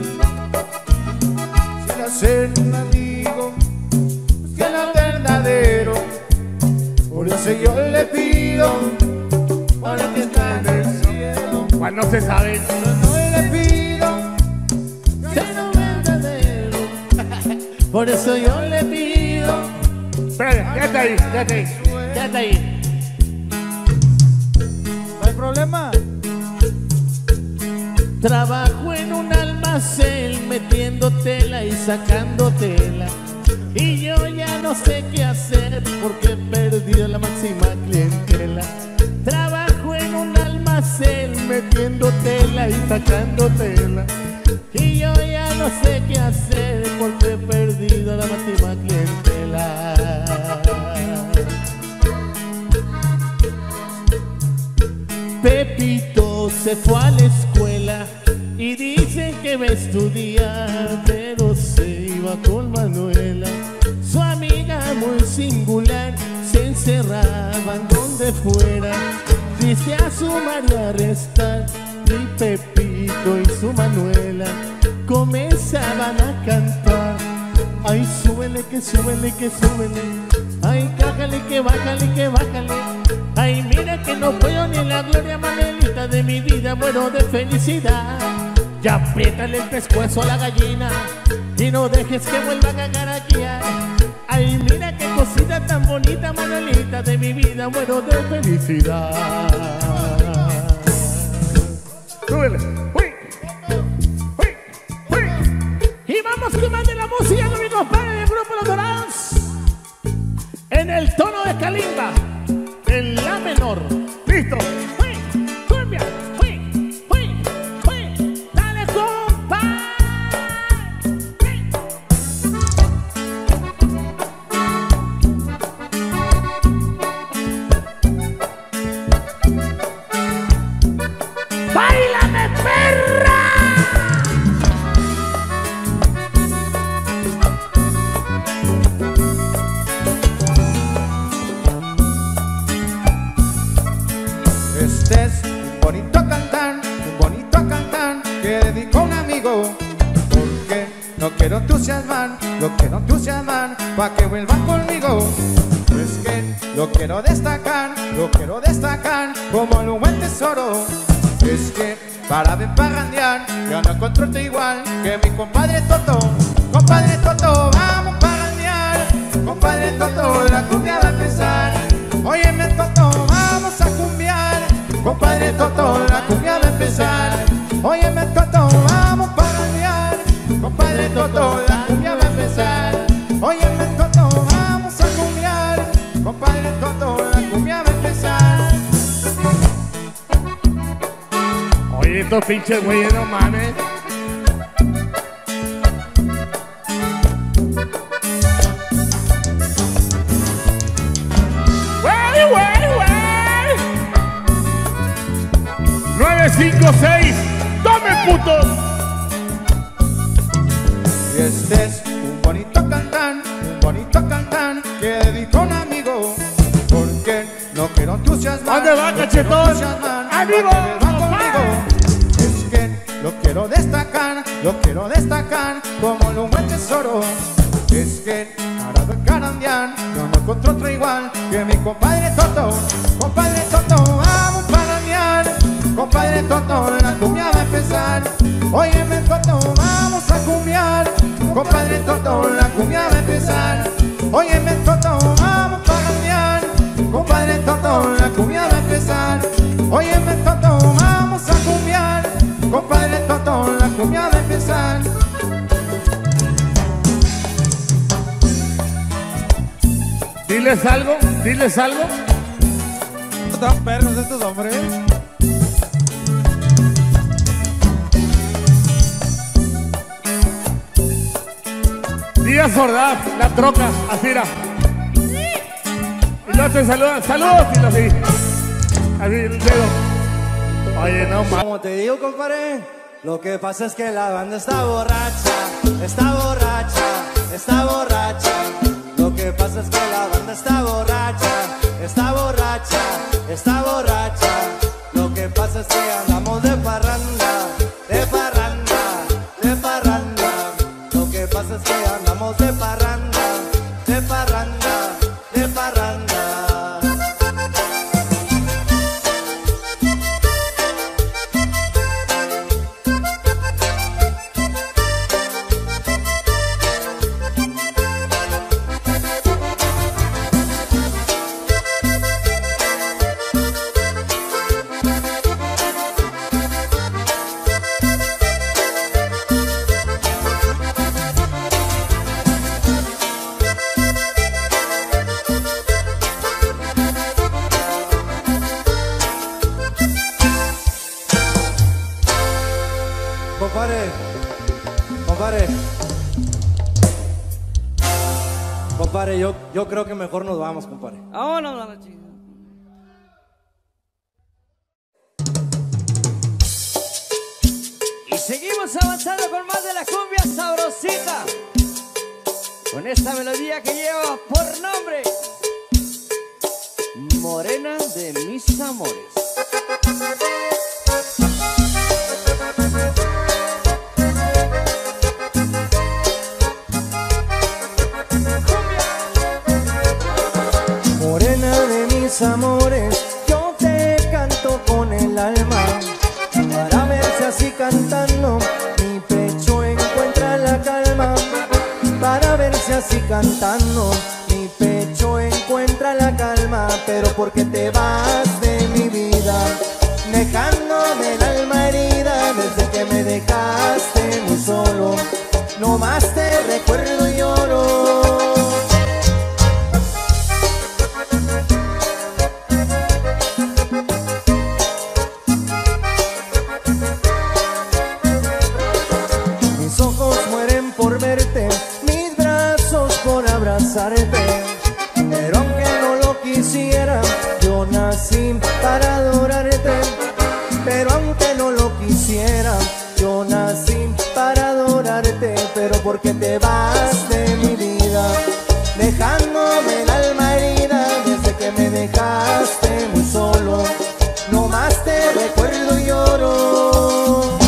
Quisiera ser un amigo, que era verdadero, por eso yo le pido, para que está en el cielo. ¿Cuál no se sabe? Pero no le pido, Ser verdadero, por eso yo le pido. Espera, quédate ahí, quédate ahí, quédate ahí. No hay problema. Trabajo en un almacén metiendo tela y sacando tela, y yo ya no sé qué hacer porque he perdido la máxima clientela. Trabajo en un almacén metiendo tela y sacando tela, y yo ya no sé qué hacer porque he perdido la máxima clientela. Pepito se fue a la escuela y dicen que va a estudiar, pero se iba con Manuela, su amiga muy singular. Se encerraban donde fuera, dice a su María arrestar, y Pepito y su Manuela comenzaban a cantar. Ay, súbele, que súbele, que súbele. Ay, cájale, que bájale, que bájale. Ay, mira que no puedo ni en la gloria, Manuelita, de mi vida muero de felicidad. Ya apriétale el pescuezo a la gallina y no dejes que vuelva a cacaraquear. Ay, mira qué cosita tan bonita, Manuelita, de mi vida muero de felicidad. Súbele. Uy. Uy. Uy. Y vamos con más de la música con mi compadre del grupo Los Dorados, en el tono de Kalimba, en la menor. Listo. Uy, cumbia. Uy, uy, uy. Dale, compa. Uy. ¡Báilame, perra! este es un bonito cantar, un bonito cantar que dedico a un amigo, porque no quiero entusiasmar, lo quiero entusiasmar pa' que vuelvan conmigo. Es que lo quiero destacar, lo quiero destacar como un buen tesoro. Es que para ver parrandear, yo no encuentro otro igual que mi compadre Toto. Compadre Toto, vamos a parrandear. Compadre Toto, la cumbia va a empezar. Óyeme Toto, vamos a cumbiar. Compadre Toto, la cumbia va a empezar. Óyeme Toto, vamos a parrandear. Compadre Toto, la cumbia va a empezar. Óyeme Toto, vamos a cumbiar. Compadre Toto, la cumbia va a empezar. Oye, estos pinches güeyes, no mames. ¡Wey, wey, wey! nueve cinco seis, ¡tome, putos! Y este es un bonito cantar, un bonito cantar que dedico a un amigo, porque no quiero entusiasmar. ¿Dónde va, no cachetón? quiero entusiasmar, ¡Amigo! para que vuelvan conmigo. Es que lo quiero destacar, lo quiero destacar como un buen tesoro. Es que ahora de carandear, yo no encuentro otro igual que mi compadre Toto. Compadre Toto, vamos a carandear. Compadre Toto, la cumbia va a empezar. Óyeme Toto, vamos a cumbiar. Compadre Toto, la cumbia va a empezar. Óyeme Toto, vamos a carandear. Compadre Toto, la cumbia va a empezar. Óyeme Toto, vamos a cumbiar. Compadre Toto, la cumbia va a empezar. Diles algo, diles algo. Están perros estos hombres. Díaz Ordaz, la troca, así era. Y luego te saludan, saludos y lo así. Así el dedo. Oye, no más. Como te digo, compadre, lo que pasa es que la banda está borracha, está borracha, está borracha. Lo que pasa es que la banda está borracha, está borracha, está borracha. Lo que pasa es que andamos de parranda, de parranda, de parranda. Lo que pasa es que andamos de parranda, de parranda, de parranda. Compadre, compadre, compadre, yo, yo creo que mejor nos vamos, compadre. Vámonos, la chica. Y seguimos avanzando con más de la cumbia sabrosita. Con esta melodía que lleva por nombre Morena de mis amores. Morena de mis amores, yo te canto con el alma. Para verse así cantando, mi pecho encuentra la calma. Para verse así cantando, mi pecho encuentra la calma. Pero porque te vas de mi vida, dejándome el alma herida. Desde que me dejaste muy solo, no más te recuerdo y lloro. Mis ojos mueren por verte, mis brazos por abrazarte. Pero aunque no lo quisiera, yo nací para adorarte. Pero aunque no lo quisiera, yo nací para adorarte. Pero porque te vas de mi vida, dejándome el alma herida. Desde que me dejaste muy solo, no más te recuerdo y lloro.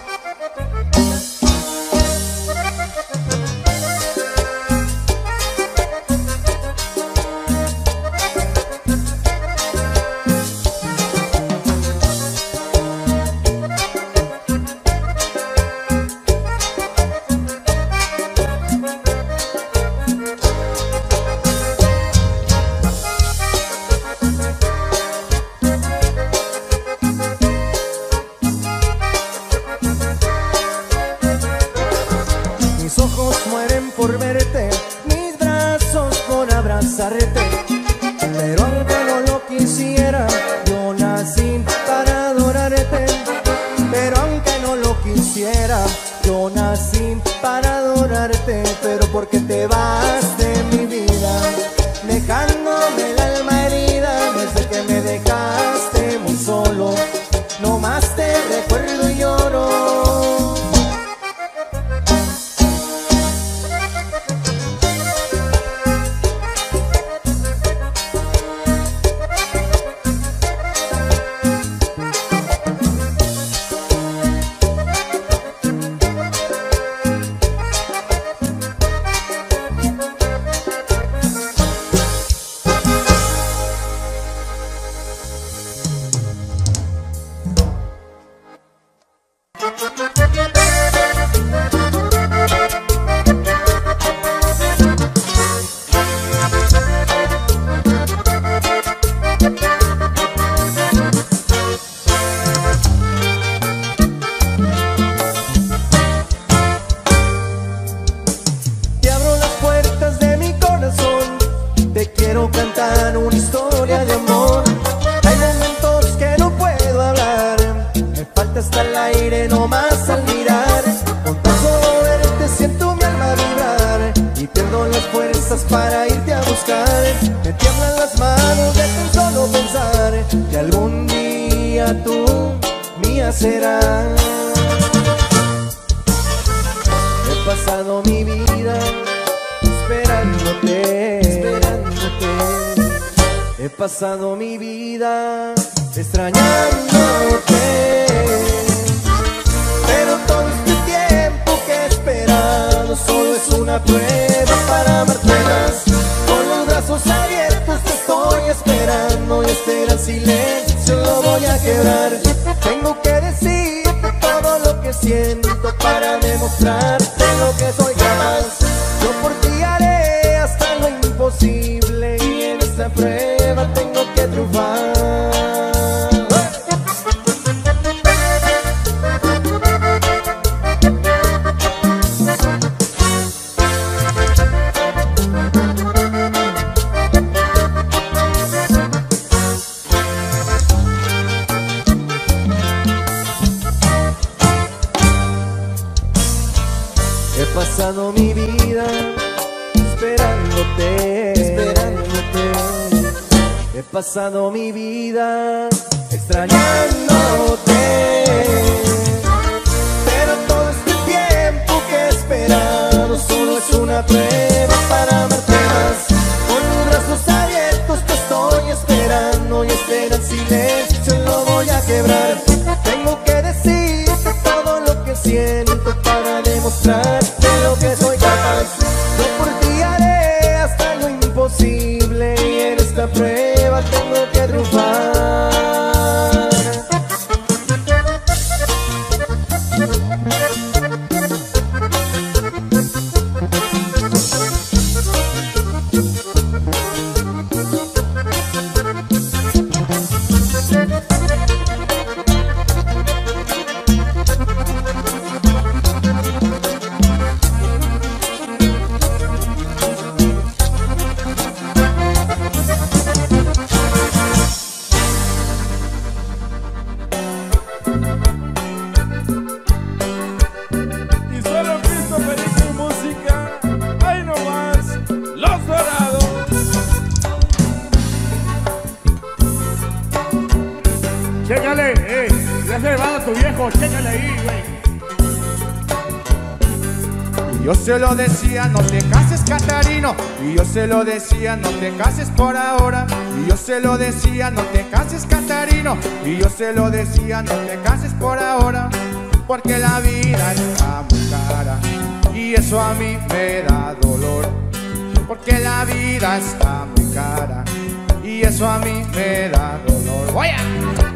Mis ojos mueren por verte, mis brazos por abrazarte. Pero aunque no lo quisiera, yo nací para adorarte. Pero aunque no lo quisiera, yo nací para adorarte. Pero porque te vas de mi vida, dejándome el alma herida. Desde que me dejaste muy solo, no más te recuerdo y lloro. Te abro las puertas de mi corazón, te quiero cantar una historia de amor. Hay momentos que no puedo hablar, me falta hasta el aire nomás al mirar. Con tan solo verte siento mi alma vibrar y para irte a buscar. Me tiemblan las manos de tan solo pensar que algún día tú mía serás. He pasado mi vida esperándote, esperándote. He pasado mi vida extrañándote. Pero todo este tiempo que he esperado solo es una prueba para amarte más. Con los brazos abiertos te estoy esperando y este gran silencio lo voy a quebrar. Tengo que decirte todo lo que siento para demostrarte lo que soy capaz. Yo por ti haré hasta lo imposible y en esta prueba tengo que triunfar. He pasado mi vida esperándote, esperándote. He pasado mi vida extrañándote. Pero todo este tiempo que he esperado solo es una prueba para amarte más. Con los brazos abiertos te estoy esperando y este gran silencio lo voy a quebrar. Tengo que decirte todo lo que siento para demostrarte lo que soy capaz. Yo por ti haré hasta lo imposible y en esta prueba tengo que triunfar. Y solo Pisto, Perico y música. Ahí nomás, Los Dorados. Chécale, eh, le has llevado a tu viejo, chécale ahí, güey. Y yo se lo decía, no te cases, Catarino. Y yo se lo decía, no te cases por ahora. Y yo se lo decía, no te cases, Catarino. Y yo se lo decía, no te cases por ahora. Porque la vida está muy cara y eso a mí me da dolor. Porque la vida está muy cara y eso a mí me da dolor. ¡Voy a!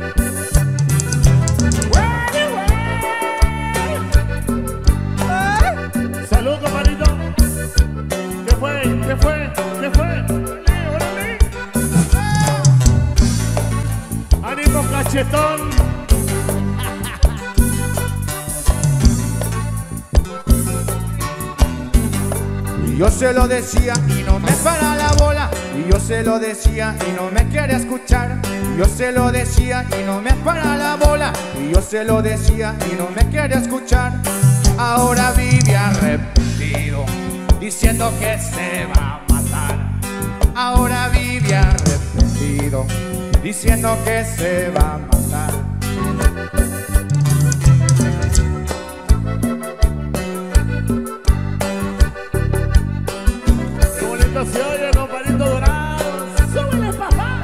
Salud, compadrito. ¿Qué fue? ¿Qué fue? ¿Qué fue? Órale, órale. Ánimo, cachetón. Y yo se lo decía y no me para la bola. Y yo se lo decía y no me quiere escuchar. Y yo se lo decía y no me para la bola. Y yo se lo decía y no me quiere escuchar. Ahora vive arrepentido, diciendo que se va a matar. Ahora vive arrepentido, diciendo que se va a matar. Qué bonito se oye, compadrito dorado. ¡Súbele, papá!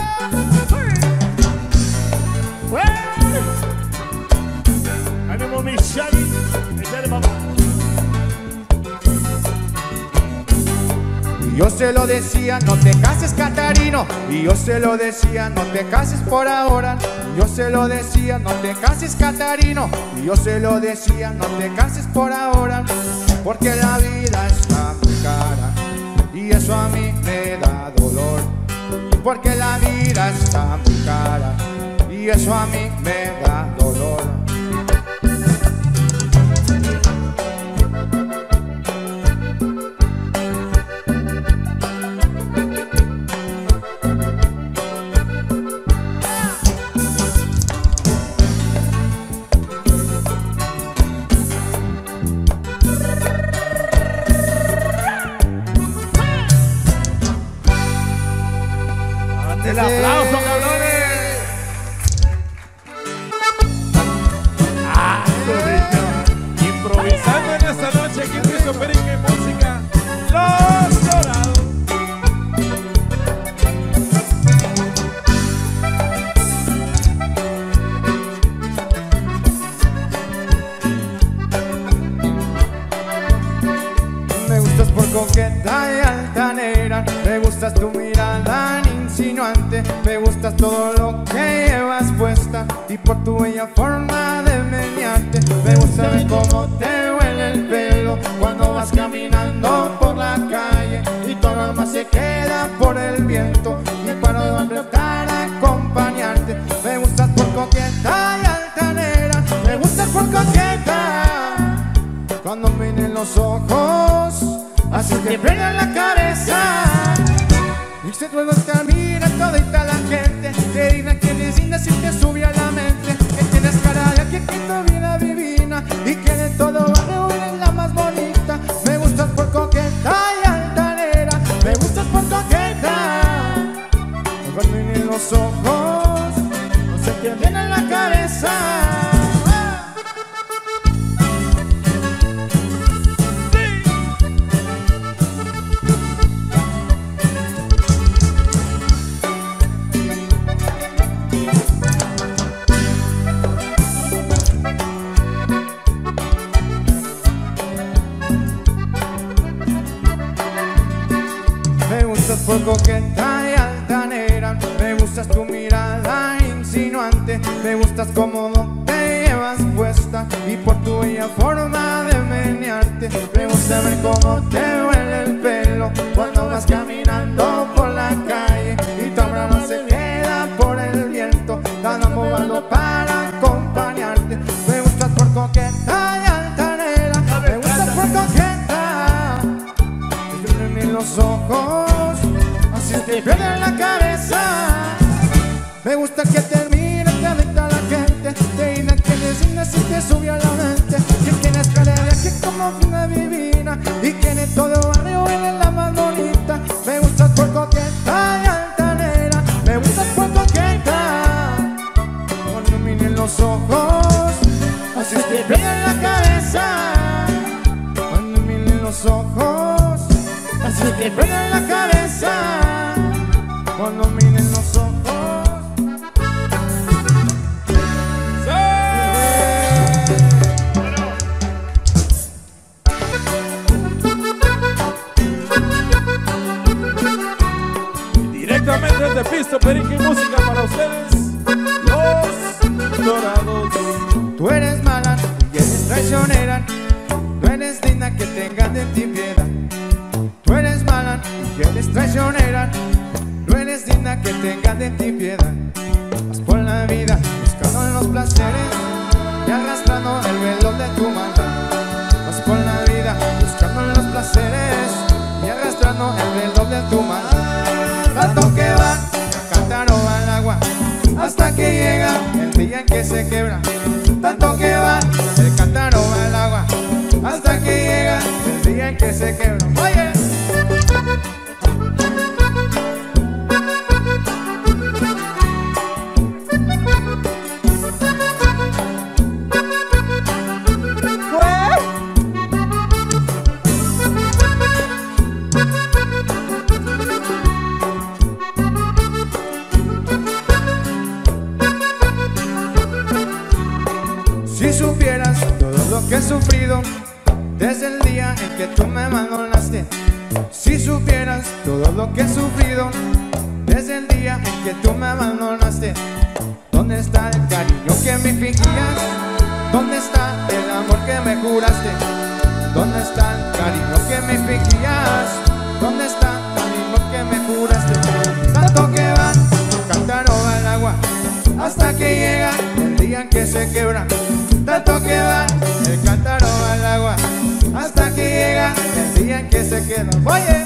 ¡Fue! ¡Ánimo, mi Shaggy! ¡Échale, papá! Y yo se lo decía, no te cases, Catarino. Y yo se lo decía, no te cases por ahora. Y yo se lo decía, no te cases, Catarino. Y yo se lo decía, no te cases por ahora. Porque la vida está muy cara y eso a mí me da dolor. Porque la vida está muy cara y eso a mí me da dolor. Ándese. El aplauso, cabrones. Ah, bonito. Improvisando en esta noche aquí en Pisto Perica y Música, Los Dorados. Me gustas por coqueta y altanera, me gustas tu mirada insinuante, me gustas todo lo que llevas puesta y por tu bella forma de menearte. Me gusta ver cómo te huele el pelo cuando vas caminando por la calle y tu alma se queda por el viento y paro de apretar a acompañarte. Me gustas por coqueta y altanera, me gustas por coqueta cuando miren los ojos, así que prende la cabeza. Y si luego te mira todita la gente, te dirá que eres linda si te sube a la mente, que tienes cara de que tu vida divina y que de todo barrio eres la más bonita. Me gustas por coqueta y altanera, me gustas por coqueta cuando miren los ojos, no se te viene en la cabeza. Por coqueta y altanera, me gustas tu mirada insinuante, me gustas como te llevas puesta y por tu bella forma de menearte. Me gusta ver cómo te huele el pelo cuando vas caminando por la calle y tu mano se queda por el viento, dando valor para acompañarte. Me gustas por coqueta y altanera, me gustas por coqueta, me en los ojos, así te pierde en la cabeza. Me gusta que te mire, te adicta a la gente, te dirá que eres linda si te sube a la mente, que tienes cara de que como una divina y que de todo barrio eres la más bonita. Me gustas por coqueta y altanera, me gustas por coqueta cuando miren los ojos, así te pierde en la cabeza. Cuando miren los ojos, así te pierde en la cabeza. Cuando miren los ojos. Directamente desde Pisto Perica y Música para ustedes, Los Dorados. Tú eres mala y eres traicionera, tú eres linda que tengas de ti piedad. Tú eres mala y eres traicionera, tú eres linda que tengas de ti piedad. Vas por la vida buscando los placeres y arrastrando el velo de tu maldad. Vas por la vida buscando los placeres y arrastrando el velo de tu maldad. Tanto que va el cántaro al agua hasta que llega el día en que se quebra. Tanto que va el cántaro al agua hasta que llega el día en que se quebra. Oye. Si supieras todo lo que he sufrido desde el día en que tú me abandonaste. Si supieras todo lo que he sufrido desde el día en que tú me abandonaste. ¿Dónde está el cariño que me fingías? ¿Dónde está el amor que me juraste? ¿Dónde está el cariño que me fingías? ¿Dónde está el amor que me juraste? Tanto que va el cántaro al agua hasta que llega el día en que se quebra. Tanto que va el cántaro al agua hasta que llega el día en que se queda. Oye.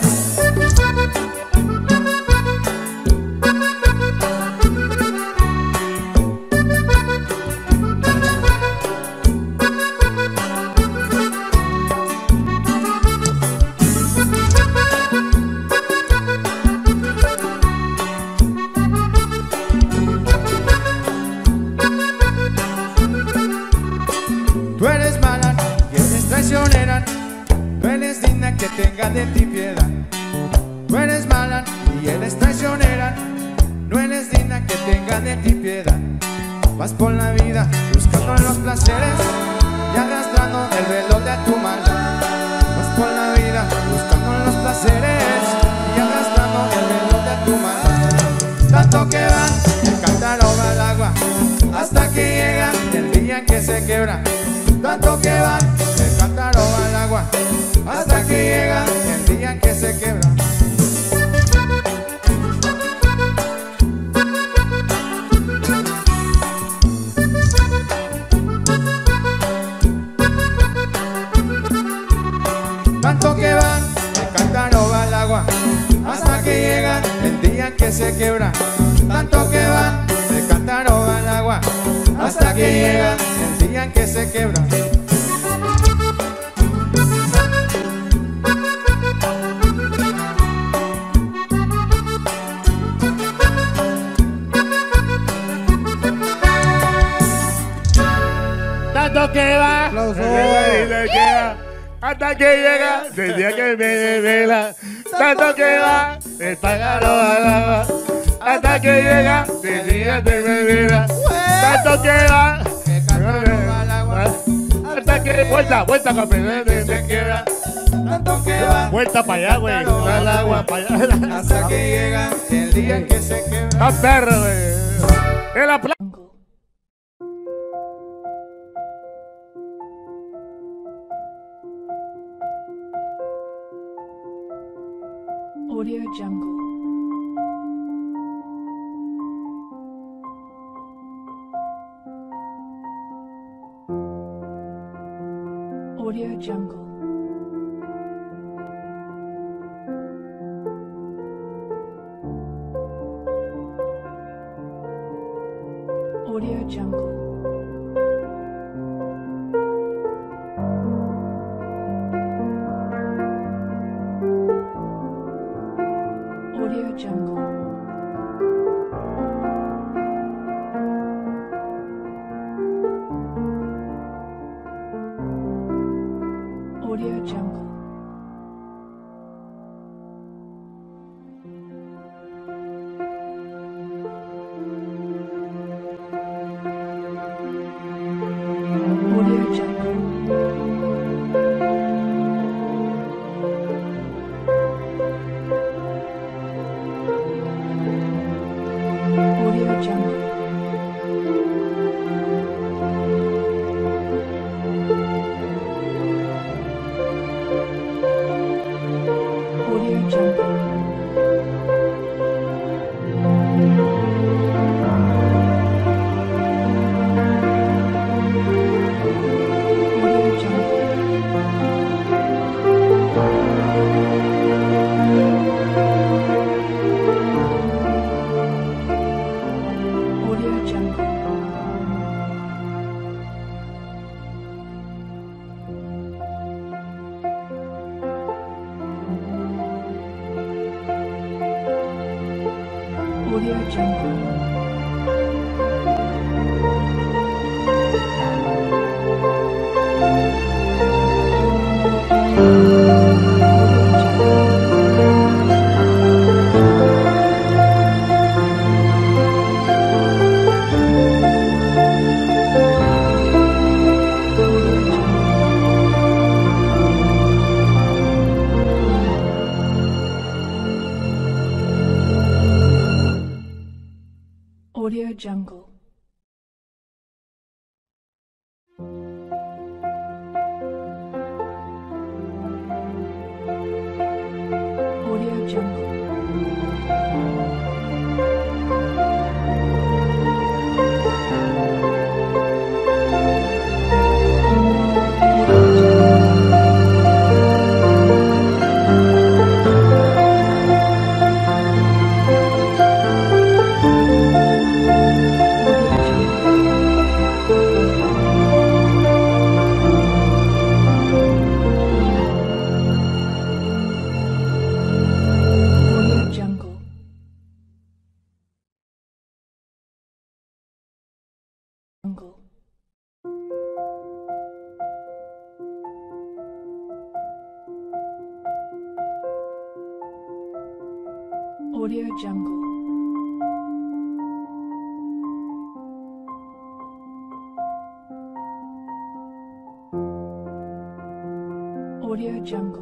tenga de ti piedad. Vas por la vida buscando los placeres y arrastrando el reloj de tu maldad. Vas por la vida buscando los placeres y arrastrando el reloj de tu maldad. Tanto que va el cántaro va al agua hasta que llega el día en que se quebra. Tanto que va el cántaro va al agua hasta que llega el día en que se quebra. Tanto que va el cántaro va al agua hasta que llega el día en que se quebra. Tanto que va el cántaro va al agua hasta que llega el día en que se quebra. Tanto que va, hasta que llega, el día que me desvela. Tanto que va, el pájaro al agua, hasta que llega, el día que me desvela. Tanto que va, el pájaro al agua, hasta que vuelta, vuelta con el se queda. Tanto que va, vuelta para allá, güey, al agua para allá. hasta que llega el día en que se quebra. ¡A perro, güey! ¡El aplauso! Audio Jungle. Audio Jungle. Audio Jungle. Audio Jungle. Audio Jungle. Audio Jungle. Audio Jungle. Audio Jungle. Audio Jungle. Audio Jungle. Audio Jungle. Audio Jungle. Audio Jungle. Audio Jungle. Jungle.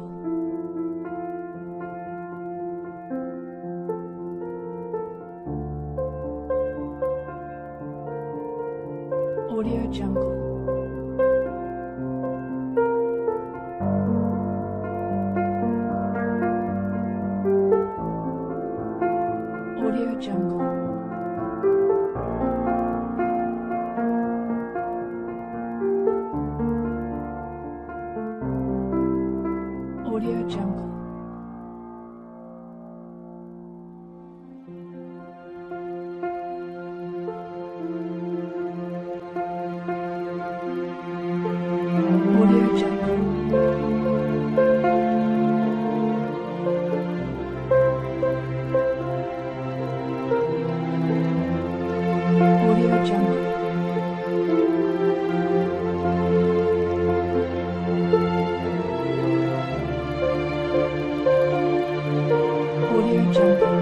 Audio Jungle. Audio Jungle. Audio Jungle. Audio Jungle. Audio Jungle. Audio Jungle.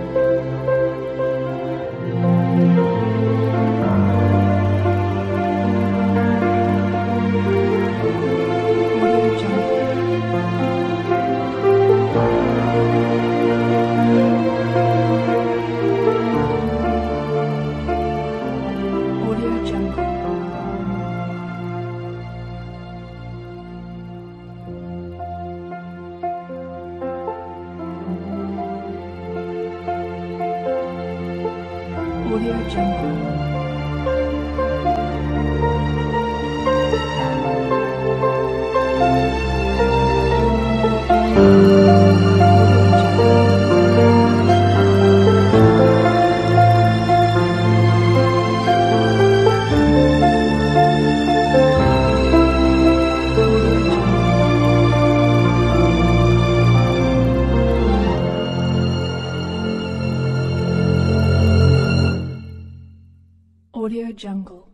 Audio Jungle. Audio Jungle. Audio Jungle. Audio Jungle.